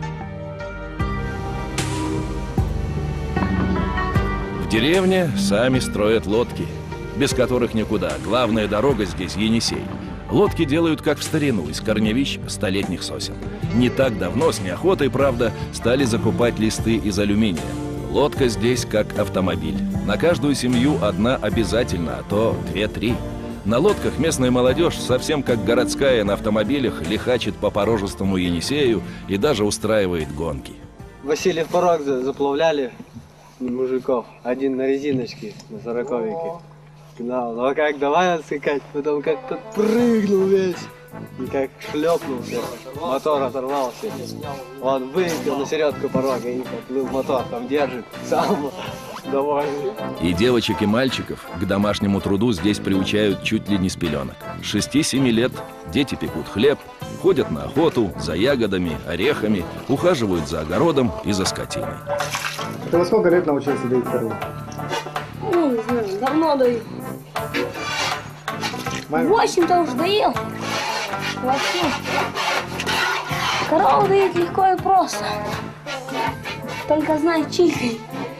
В деревне сами строят лодки, без которых никуда. Главная дорога здесь Енисей. Лодки делают, как в старину, из корневищ столетних сосен. Не так давно, с неохотой, правда, стали закупать листы из алюминия. Лодка здесь как автомобиль. На каждую семью одна обязательно, а то две-три. На лодках местная молодежь, совсем как городская на автомобилях, лихачит по порожистому Енисею и даже устраивает гонки. Васильев порог заплавляли мужиков. Один на резиночке, на сороковике. Гнал. Ну а как давай отсыкать, потом как подпрыгнул весь. И как шлепнулся, мотор оторвался. Он вылетел на середку порога и поплыл мотор, там держит, сам довольный. И девочек, и мальчиков к домашнему труду здесь приучают чуть ли не с пеленок. С шести-семи лет дети пекут хлеб, ходят на охоту за ягодами, орехами, ухаживают за огородом и за скотиной. Ты во сколько лет научился доить корову? Ну, не знаю, давно даю. Восемь-то уж доел. Восемь. Корову доить легко и просто. Только знай чистить.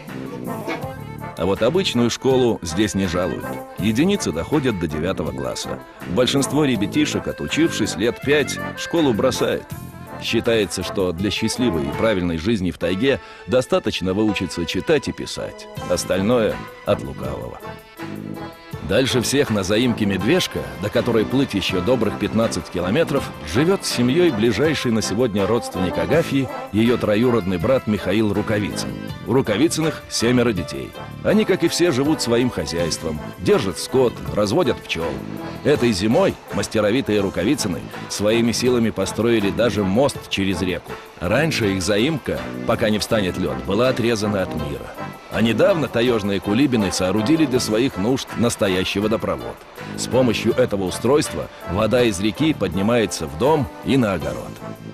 А вот обычную школу здесь не жалуют. Единицы доходят до девятого класса. Большинство ребятишек, отучившись лет пять, школу бросает. Считается, что для счастливой и правильной жизни в тайге достаточно выучиться читать и писать. Остальное от лукавого. Дальше всех на заимке Медвежка, до которой плыть еще добрых пятнадцать километров, живет с семьей ближайший на сегодня родственник Агафьи, ее троюродный брат Михаил Рукавицын. У Рукавицыных семеро детей. Они, как и все, живут своим хозяйством, держат скот, разводят пчел. Этой зимой мастеровитые Рукавицыны своими силами построили даже мост через реку. Раньше их заимка, пока не встанет лед, была отрезана от мира. А недавно таежные кулибины соорудили для своих нужд настоящий водопровод. С помощью этого устройства вода из реки поднимается в дом и на огород.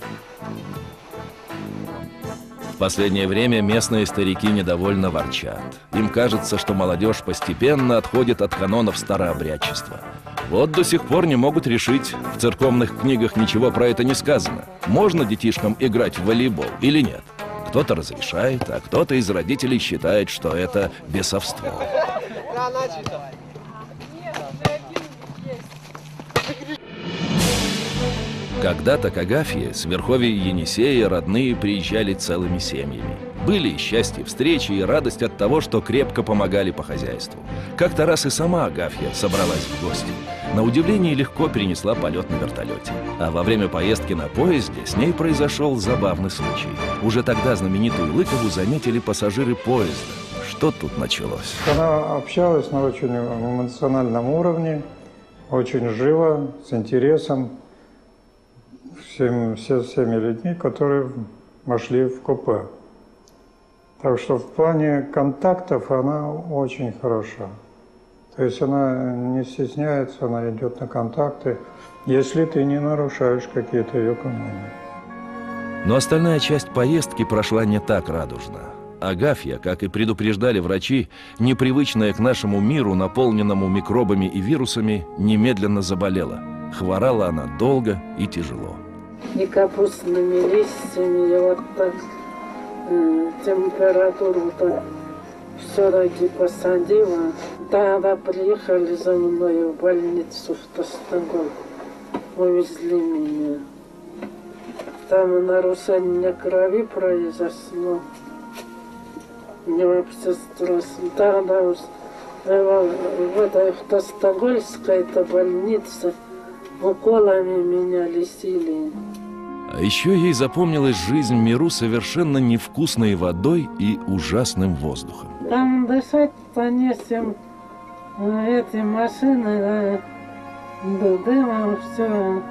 В последнее время местные старики недовольно ворчат. Им кажется, что молодежь постепенно отходит от канонов старообрядчества. Вот до сих пор не могут решить, в церковных книгах ничего про это не сказано. Можно детишкам играть в волейбол или нет? Кто-то разрешает, а кто-то из родителей считает, что это бесовство. Когда-то к Агафье с верховья Енисея родные приезжали целыми семьями. Были и счастье встречи, и радость от того, что крепко помогали по хозяйству. Как-то раз и сама Агафья собралась в гости. На удивление легко перенесла полет на вертолете. А во время поездки на поезде с ней произошел забавный случай. Уже тогда знаменитую Лыкову заметили пассажиры поезда. Что тут началось? Она общалась на очень эмоциональном уровне, очень живо, с интересом. Всем, все, всеми людьми, которые вошли в купе. Так что в плане контактов она очень хороша. То есть она не стесняется, она идет на контакты, если ты не нарушаешь какие-то ее каноны. Но остальная часть поездки прошла не так радужно. Агафья, как и предупреждали врачи, непривычная к нашему миру, наполненному микробами и вирусами, немедленно заболела. Хворала она долго и тяжело. И капустными листьями, я вот так э, температуру так все ради посадила. Тогда приехали за мной в больницу в Тостогол, увезли меня. Там нарушение крови произошло. Мне вообще страшно. Тогда уж в этой в Тостогольской-то больнице уколами меня лечили. А еще ей запомнилась жизнь в миру совершенно невкусной водой и ужасным воздухом. Там дышать-то не с чем. Эти машины, да, дымом все.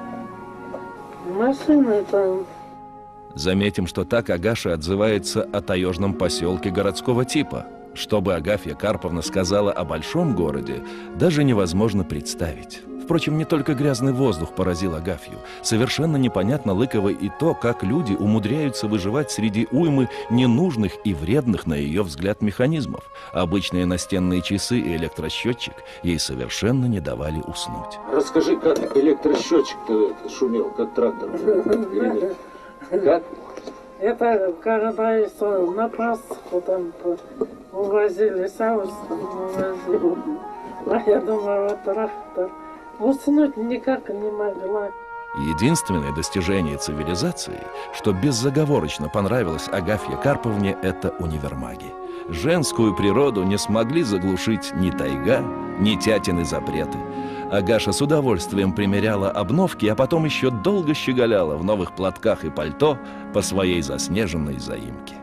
Машины там. Заметим, что так Агаша отзывается о таежном поселке городского типа. Чтобы Агафья Карповна сказала о большом городе, даже невозможно представить. Впрочем, не только грязный воздух поразил Агафью. Совершенно непонятно Лыковой и то, как люди умудряются выживать среди уймы ненужных и вредных, на ее взгляд, механизмов. Обычные настенные часы и электросчетчик ей совершенно не давали уснуть. Расскажи, как электросчетчик-то шумел, как трактор? Как? Это когда еще на Пасху там увозили саус, увозили. А я думаю, вот трактор. Уснуть никак не могла. Единственное достижение цивилизации, что безоговорочно понравилось Агафье Карповне, это универмаги. Женскую природу не смогли заглушить ни тайга, ни тятины запреты. Агаша с удовольствием примеряла обновки, а потом еще долго щеголяла в новых платках и пальто по своей заснеженной заимке.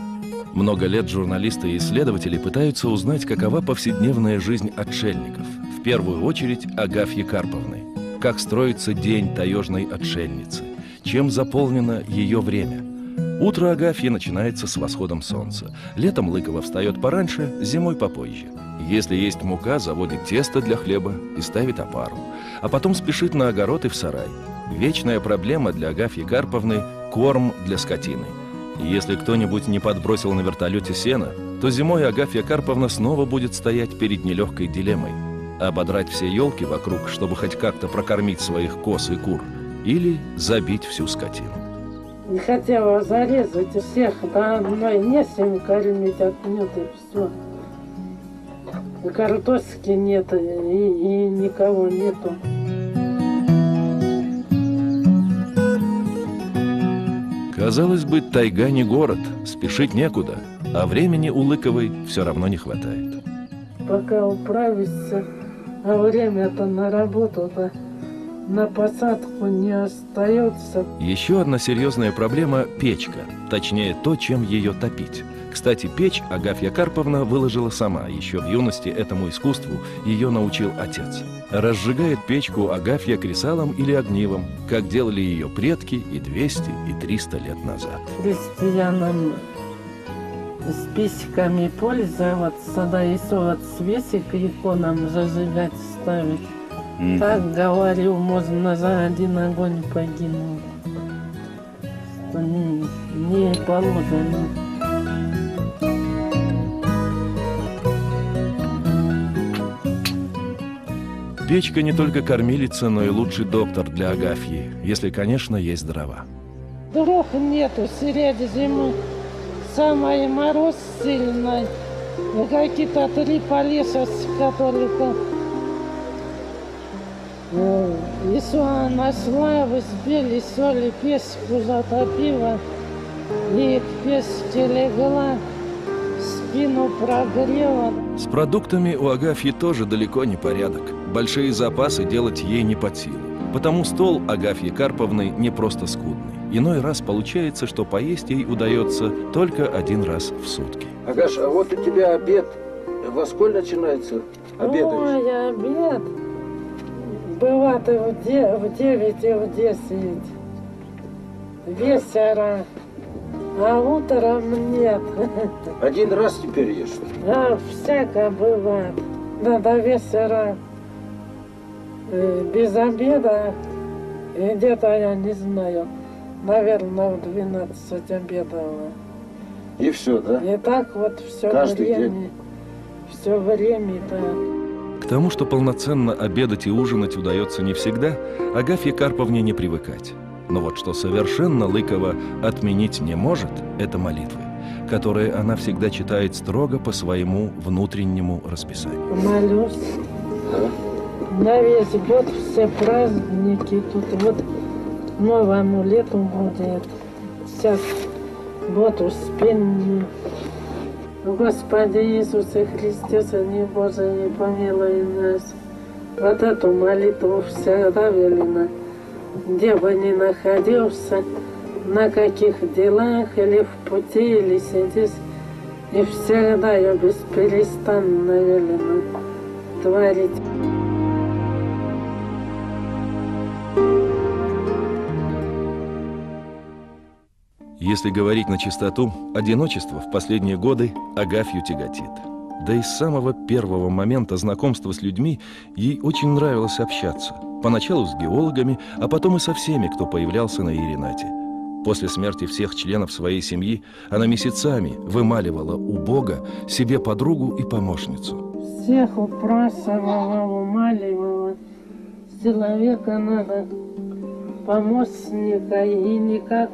Много лет журналисты и исследователи пытаются узнать, какова повседневная жизнь отшельников. В первую очередь Агафьи Карповны. Как строится день таежной отшельницы, чем заполнено ее время. Утро Агафьи начинается с восходом солнца. Летом Лыкова встает пораньше, зимой попозже. Если есть мука, заводит тесто для хлеба и ставит опару. А потом спешит на огород и в сарай. Вечная проблема для Агафьи Карповны – корм для скотины. И если кто-нибудь не подбросил на вертолете сена, то зимой Агафья Карповна снова будет стоять перед нелегкой дилеммой. Ободрать все елки вокруг, чтобы хоть как-то прокормить своих коз и кур, или забить всю скотину. Не хотела зарезать всех до одной, не с ним кормить, отнюдь и все. И картошки нет, и, и никого нету. Казалось бы, тайга не город, спешить некуда, а времени у Лыковой все равно не хватает. Пока управишься, а время-то на работу-то, на посадку не остается. Еще одна серьезная проблема – печка, точнее то, чем ее топить. Кстати, печь Агафья Карповна выложила сама. Еще в юности этому искусству ее научил отец. Разжигает печку Агафья кресалом или огнивом, как делали ее предки и двести, и триста лет назад. Крестьянам с печками пользоваться, да и вот свесик иконам зажигать ставить. Mm-hmm. Так, говорю, можно за один огонь погинуть. Что не, не положено. Печка не только кормилица, но и лучший доктор для Агафьи, если, конечно, есть дрова. Дров нету, средь зимы самый мороз сильный. Какие-то три полеса, которые Исуа нашла, взбили соли, печку затопила, и к печке легла, спину прогрела. С продуктами у Агафьи тоже далеко не порядок. Большие запасы делать ей не под силу. Потому стол Агафьи Карповны не просто скудный. Иной раз получается, что поесть ей удается только один раз в сутки. Агаш, а вот у тебя обед. Во сколько начинается обед? Ой, обед. Бывает и в девять, и в десять вечера. А утром нет. Один раз теперь ешь? Да, всякое бывает. Да, до вечера без обеда, и где-то, я не знаю, наверное, в двенадцать обедала. И все, да? И так вот все Каждый время. День. Все время, да. К тому, что полноценно обедать и ужинать удается не всегда, Агафье Карповне не привыкать. Но вот что совершенно Лыкова отменить не может, это молитвы, которые она всегда читает строго по своему внутреннему расписанию. Молюсь. На весь год все праздники. Тут вот новому лету будет. Сейчас год успенний. Господи Иисусе Христе, Сыне Божий, помилуй нас. Вот эту молитву всегда велено. Где бы ни находился, на каких делах, или в пути, или сидишь, и всегда ее бесперестанно велено творить. Если говорить на чистоту, одиночество в последние годы Агафью тяготит. Да и с самого первого момента знакомства с людьми ей очень нравилось общаться. Поначалу с геологами, а потом и со всеми, кто появлялся на Еринате. После смерти всех членов своей семьи она месяцами вымаливала у Бога себе подругу и помощницу. Всех упрашивала, умаливала. Человека надо помощника, и никак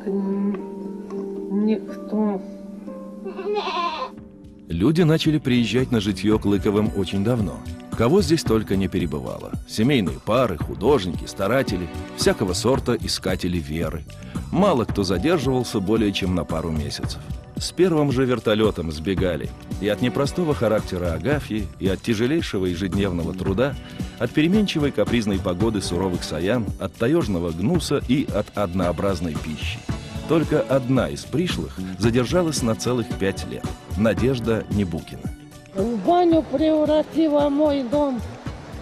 никто. Люди начали приезжать на житье к Лыковым очень давно. Кого здесь только не перебывало. Семейные пары, художники, старатели, всякого сорта искатели веры. Мало кто задерживался более чем на пару месяцев. С первым же вертолетом сбегали. И от непростого характера Агафьи, и от тяжелейшего ежедневного труда, от переменчивой капризной погоды суровых саян, от таежного гнуса и от однообразной пищи. Только одна из пришлых задержалась на целых пять лет – Надежда Небукина. В баню превратила мой дом.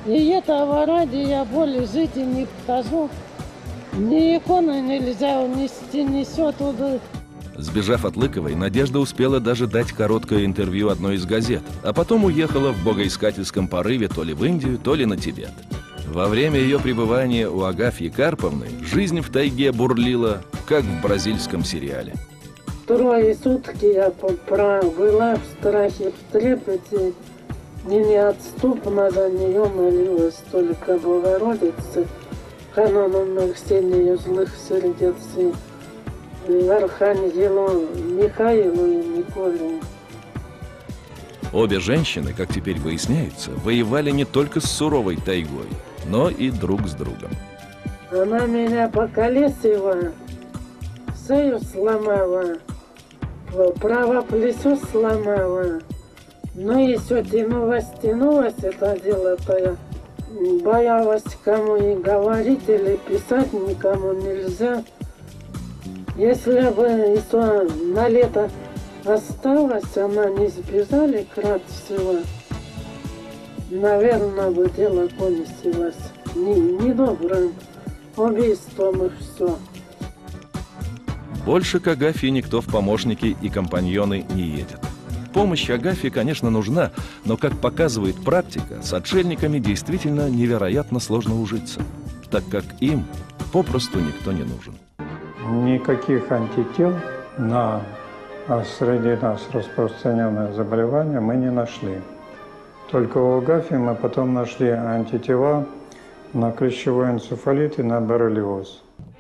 И этого ради я более жить и не покажу. Ни иконы нельзя унести, несет туда. Сбежав от Лыковой, Надежда успела даже дать короткое интервью одной из газет, а потом уехала в богоискательском порыве то ли в Индию, то ли на Тибет. Во время ее пребывания у Агафьи Карповны жизнь в тайге бурлила, как в бразильском сериале. Трое сутки я пробыла в страхе, в трепете, и неотступно за нее молилась только Богородице, каноном Арсению злых сердец, и Архангелу Михаилу и Николаю. Обе женщины, как теперь выясняется, воевали не только с суровой тайгой, но и друг с другом. Она меня поколесила, шею сломала, право плечо сломала. Но еще тянулась, тянулась это дело-то. Я боялась кому и говорить, или писать никому нельзя. Если бы еще на лето осталась, она не сбежали Кратцева, наверное, бы дело кончилось недобрым убийством и все. Больше к Агафье никто в помощники и компаньоны не едет. Помощь Агафье, конечно, нужна, но, как показывает практика, с отшельниками действительно невероятно сложно ужиться, так как им попросту никто не нужен. Никаких антител на среди нас распространенное заболевание мы не нашли. Только у Агафьи мы потом нашли антитела на клещевой энцефалит и на боррелиоз.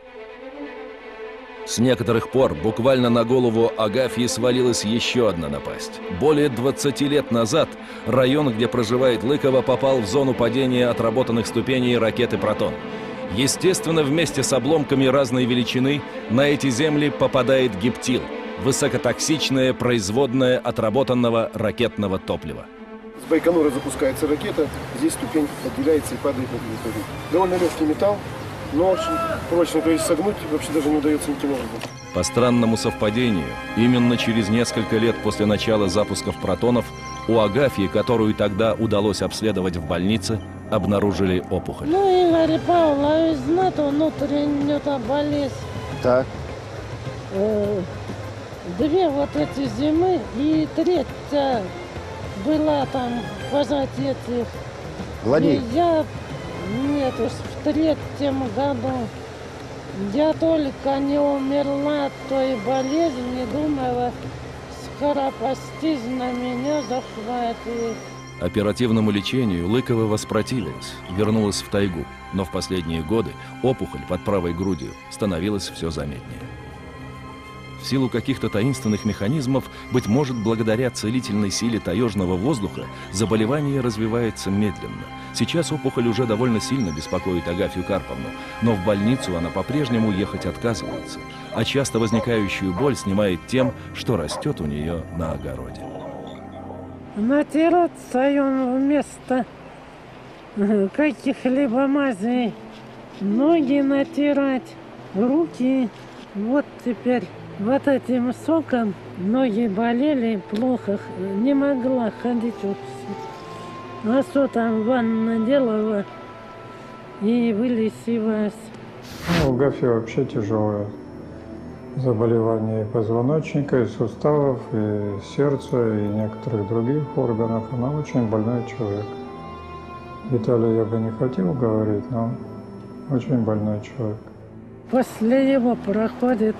С некоторых пор буквально на голову Агафьи свалилась еще одна напасть. Более двадцати лет назад район, где проживает Лыкова, попал в зону падения отработанных ступеней ракеты «Протон». Естественно, вместе с обломками разной величины на эти земли попадает гептил – высокотоксичное производное отработанного ракетного топлива. С Байконура запускается ракета, здесь ступень отделяется и падает на территорию. Довольно легкий металл, но очень прочный, то есть согнуть вообще даже не удается никаким образом. По странному совпадению, именно через несколько лет после начала запусков протонов у Агафьи, которую тогда удалось обследовать в больнице, обнаружили опухоль. Ну, Игорь Павлович, знает внутреннюю болезнь. Так. Э, две вот эти зимы и третья была там пожатие этих. Владимир. И я, нет, уж в третьем году я только не умерла от той болезни, думала, скоропостижно меня захватит. Оперативному лечению Лыкова воспротивилась, вернулась в тайгу, но в последние годы опухоль под правой грудью становилась все заметнее. В силу каких-то таинственных механизмов, быть может, благодаря целительной силе таежного воздуха, заболевание развивается медленно. Сейчас опухоль уже довольно сильно беспокоит Агафью Карповну, но в больницу она по-прежнему ехать отказывается, а часто возникающую боль снимает тем, что растет у нее на огороде. Натираться он вместо каких-либо мазей, ноги натирать, руки. Вот теперь вот этим соком ноги болели, плохо, не могла ходить вообще. А что там ванна делала и вылечилась. Ну, у Агафьи вообще тяжелое заболевание и позвоночника, и суставов, и сердца, и некоторых других органов. Она очень больной человек. Виталий я бы не хотел говорить, но очень больной человек. После его проходит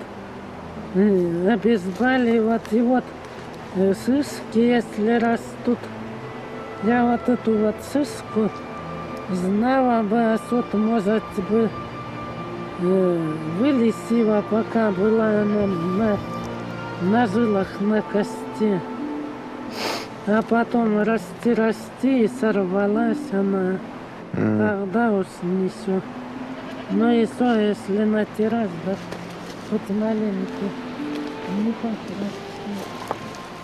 обезболивать, и вот шишки, если растут. Я вот эту вот шишку знала бы, а вот, может бы, вылечила, пока была она на, на жилах, на кости. А потом расти, расти, и сорвалась она. Mm. Тогда уж не все. Но и все, если натирать, да, хоть маленький, не так расти.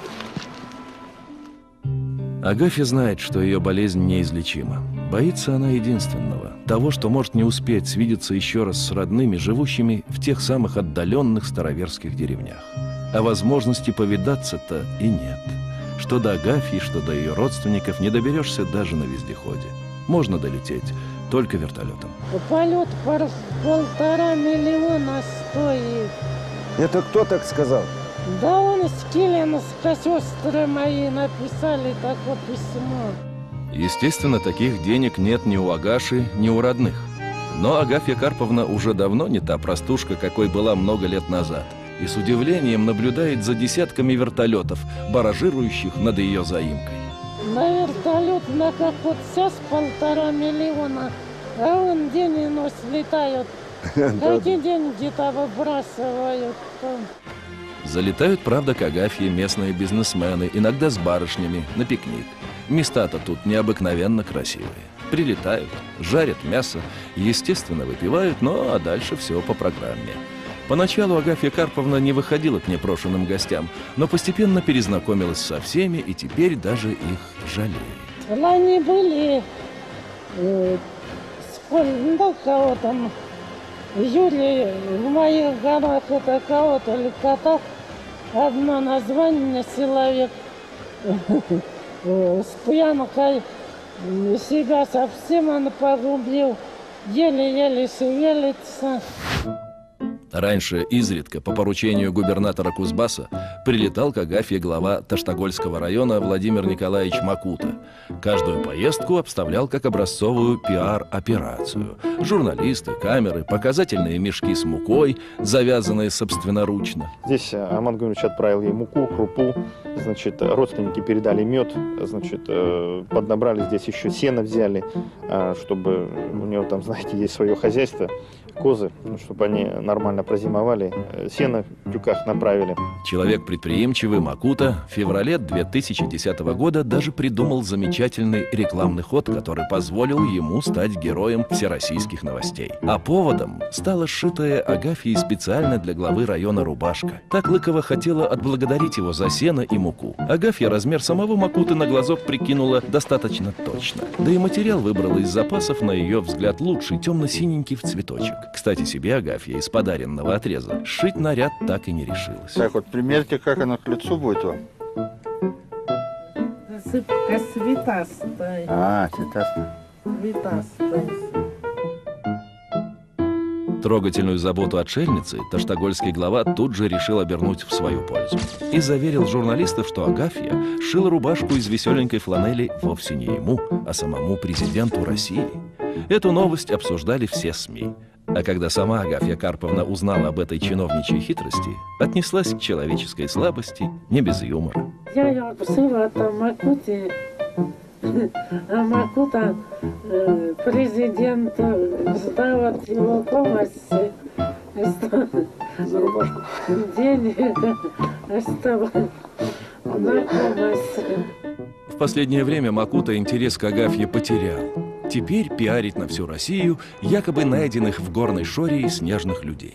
Агафья знает, что ее болезнь неизлечима. Боится она единственного – того, что может не успеть свидеться еще раз с родными, живущими в тех самых отдаленных староверских деревнях. А возможности повидаться-то и нет. Что до Агафьи, что до ее родственников не доберешься даже на вездеходе. можно долететь только вертолетом. Полет пол- полтора миллиона стоит. Это кто так сказал? Да он с Киленска, сестры мои написали такое письмо. Естественно, таких денег нет ни у Агаши, ни у родных. Но Агафья Карповна уже давно не та простушка, какой была много лет назад, и с удивлением наблюдает за десятками вертолетов, баражирующих над ее заимкой. На вертолет на как вот сейчас полтора миллиона, а он день и ночь летают. Какие деньги-то выбрасывают там. Залетают, правда, к Агафье местные бизнесмены, иногда с барышнями, на пикник. Места-то тут необыкновенно красивые. Прилетают, жарят мясо, естественно, выпивают, ну а дальше все по программе. Поначалу Агафья Карповна не выходила к непрошенным гостям, но постепенно перезнакомилась со всеми и теперь даже их жалеет. Они были, э, сколько, ну, кого там, Юрий, в моих годах это кого-то или котах, одно название человек с пьянкой себя совсем он погубил, еле-еле шевелится. Раньше изредка по поручению губернатора Кузбасса прилетал к Агафье глава Таштагольского района Владимир Николаевич Макута. Каждую поездку обставлял как образцовую пиар-операцию. Журналисты, камеры, показательные мешки с мукой, завязанные собственноручно. Здесь Аман Гумович отправил ей муку, крупу, значит, родственники передали мед, значит, поднабрали здесь еще сено взяли, чтобы у него там, знаете, есть свое хозяйство, козы, чтобы они нормально прозимовали, сено в тюках направили. Человек предприимчивый Макута в феврале две тысячи десятого года даже придумал замечательный рекламный ход, который позволил ему стать героем всероссийских новостей. А поводом стала сшитая Агафьей специально для главы района рубашка. Так Лыкова хотела отблагодарить его за сено и муку. Агафья размер самого Макуты на глазок прикинула достаточно точно. Да и материал выбрала из запасов, на ее взгляд, лучший, темно-синенький в цветочек. Кстати, себе Агафья из подаренного отреза сшить наряд так и не решилась. Так вот, примерьте, как оно к лицу будет вам. Сыпка цветастая. А, цветастая. Цветастая. Трогательную заботу отшельницы таштагольский глава тут же решил обернуть в свою пользу. И заверил журналистов, что Агафья шила рубашку из веселенькой фланели вовсе не ему, а самому президенту России. Эту новость обсуждали все СМИ. А когда сама Агафья Карповна узнала об этой чиновничьей хитрости, отнеслась к человеческой слабости не без юмора. Я ее шила там Макуте, а Макута э, президент ждал от его помощи. За рубашку. Денег оставил на помощь. В последнее время Макута интерес к Агафье потерял. Теперь пиарить на всю Россию якобы найденных в горной шоре снежных людей.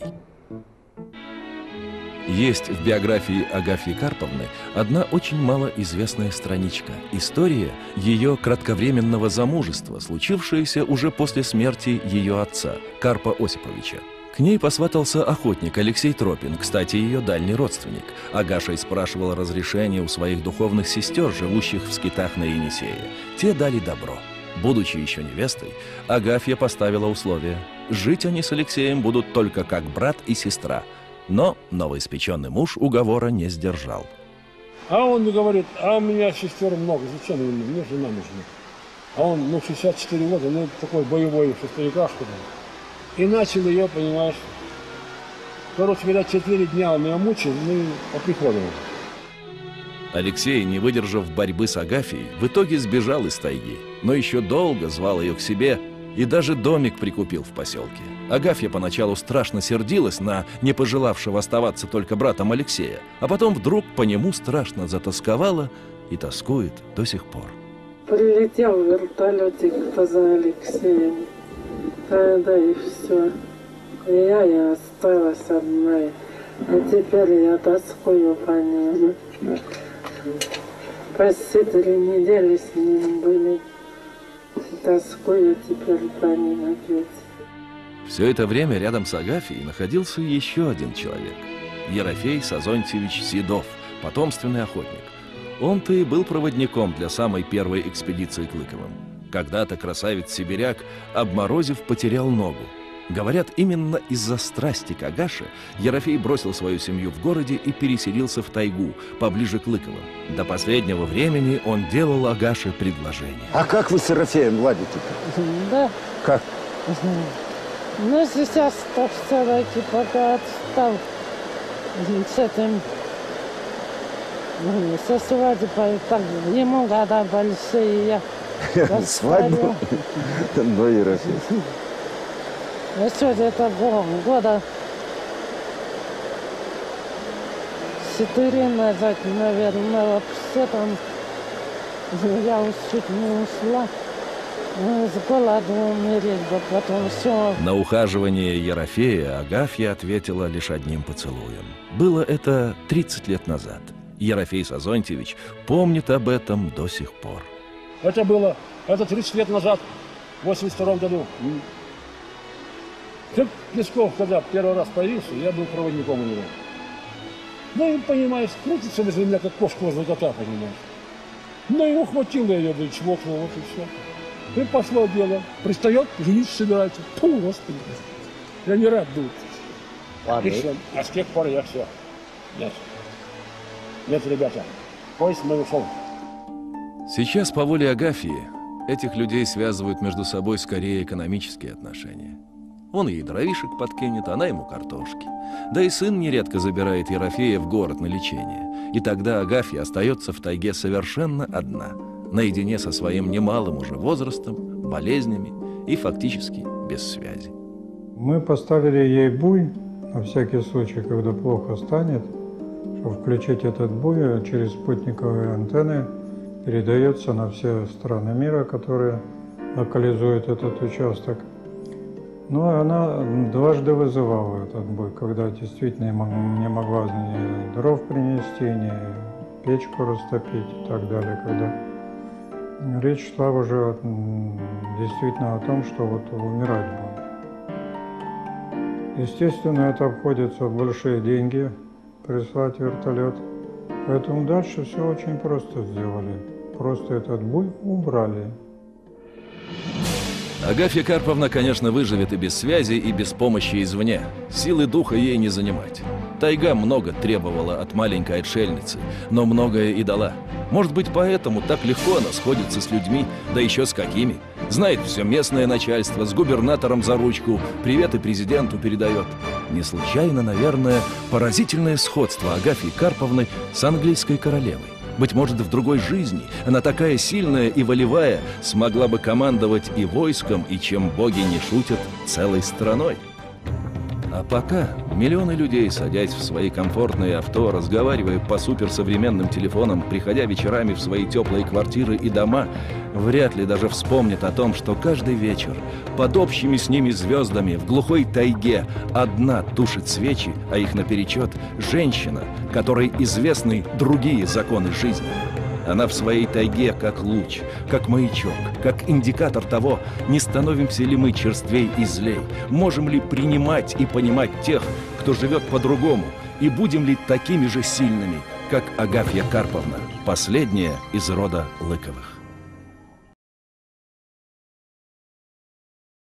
Есть в биографии Агафьи Карповны одна очень малоизвестная страничка. История ее кратковременного замужества, случившаяся уже после смерти ее отца, Карпа Осиповича. К ней посватался охотник Алексей Тропин, кстати, ее дальний родственник. Агаша и спрашивала разрешения у своих духовных сестер, живущих в скитах на Енисее. Те дали добро. Будучи еще невестой, Агафья поставила условие. Жить они с Алексеем будут только как брат и сестра. Но новоиспеченный муж уговора не сдержал. А он мне говорит, а у меня сестер много, зачем мне, мне жена нужна. А он, ну, шестьдесят четыре года, ну, такой боевой шестерикашка. И начал ее, понимаешь, короче говоря, четыре дня он меня мучил, ну, по приходу. Алексей, не выдержав борьбы с Агафьей, в итоге сбежал из тайги, но еще долго звал ее к себе и даже домик прикупил в поселке. Агафья поначалу страшно сердилась на не пожелавшего оставаться только братом Алексея, а потом вдруг по нему страшно затасковала и тоскует до сих пор. Прилетел вертолетик за Алексеем, тогда и все. И я и осталась одна, а теперь я тоскую по нему. Почти три недели с ним были. Тоскую теперь по ним опять. Все это время рядом с Агафьей находился еще один человек. Ерофей Сазонтьевич Седов, потомственный охотник. Он-то и был проводником для самой первой экспедиции к Лыковым. Когда-то красавец-сибиряк, обморозив, потерял ногу. Говорят, именно из-за страсти к Агаше Ерофей бросил свою семью в городе и переселился в тайгу, поближе к Лыковым. До последнего времени он делал Агаше предложение. А как вы с Ерофеем ладите-то? Да. Как? Ну, сейчас так все-таки пока отстал с этим, со свадьбой, так, ему года большие, я свадьбу? Ну, Ерофей. Ну, что где-то года четыре назад, наверное, вообще там я уж чуть не ушла. Ну, с голоду умереть, да потом все. На ухаживание Ерофея Агафья ответила лишь одним поцелуем. Было это тридцать лет назад. Ерофей Сазонтьевич помнит об этом до сих пор. Это было, это тридцать лет назад, в восемьдесят втором году. Как Песков, когда первый раз появился, я был проводником у него. Ну и, понимаешь, крутится возле меня, как кошка возле кота, понимаешь. Ну и ухватил я ее, да и чмокнул, вот и все. И пошло дело. Пристает, жениться собирается. Фу, Господи. Я не рад был. Ладно. И все. А с тех пор я все. Нет. Нет, ребята. Поезд мы ушел. Сейчас по воле Агафьи этих людей связывают между собой скорее экономические отношения. Он ей дровишек подкинет, она ему картошки. Да и сын нередко забирает Ерофея в город на лечение. И тогда Агафья остается в тайге совершенно одна, наедине со своим немалым уже возрастом, болезнями и фактически без связи. Мы поставили ей буй, на всякий случай, когда плохо станет, чтобы включить этот буй, через спутниковые антенны передается на все страны мира, которые локализуют этот участок. Ну, она дважды вызывала этот буй, когда действительно не могла ни дров принести, ни печку растопить и так далее, когда речь шла уже действительно о том, что вот умирать будет. Естественно, это обходится в большие деньги, прислать вертолет. Поэтому дальше все очень просто сделали. Просто этот буй убрали. Агафья Карповна, конечно, выживет и без связи, и без помощи извне. Силы духа ей не занимать. Тайга много требовала от маленькой отшельницы, но многое и дала. Может быть, поэтому так легко она сходится с людьми, да еще с какими. Знает все местное начальство, с губернатором за ручку, привет и президенту передает. Не случайно, наверное, поразительное сходство Агафьи Карповны с английской королевой. Быть может, в другой жизни она такая сильная и волевая смогла бы командовать и войском, и, чем боги не шутят, целой страной. А пока миллионы людей, садясь в свои комфортные авто, разговаривая по суперсовременным телефонам, приходя вечерами в свои теплые квартиры и дома, вряд ли даже вспомнят о том, что каждый вечер под общими с ними звездами в глухой тайге одна тушит свечи, а их наперечет женщина, которой известны другие законы жизни. Она в своей тайге как луч, как маячок, как индикатор того, не становимся ли мы черствей и злей, можем ли принимать и понимать тех, кто живет по-другому, и будем ли такими же сильными, как Агафья Карповна, последняя из рода Лыковых.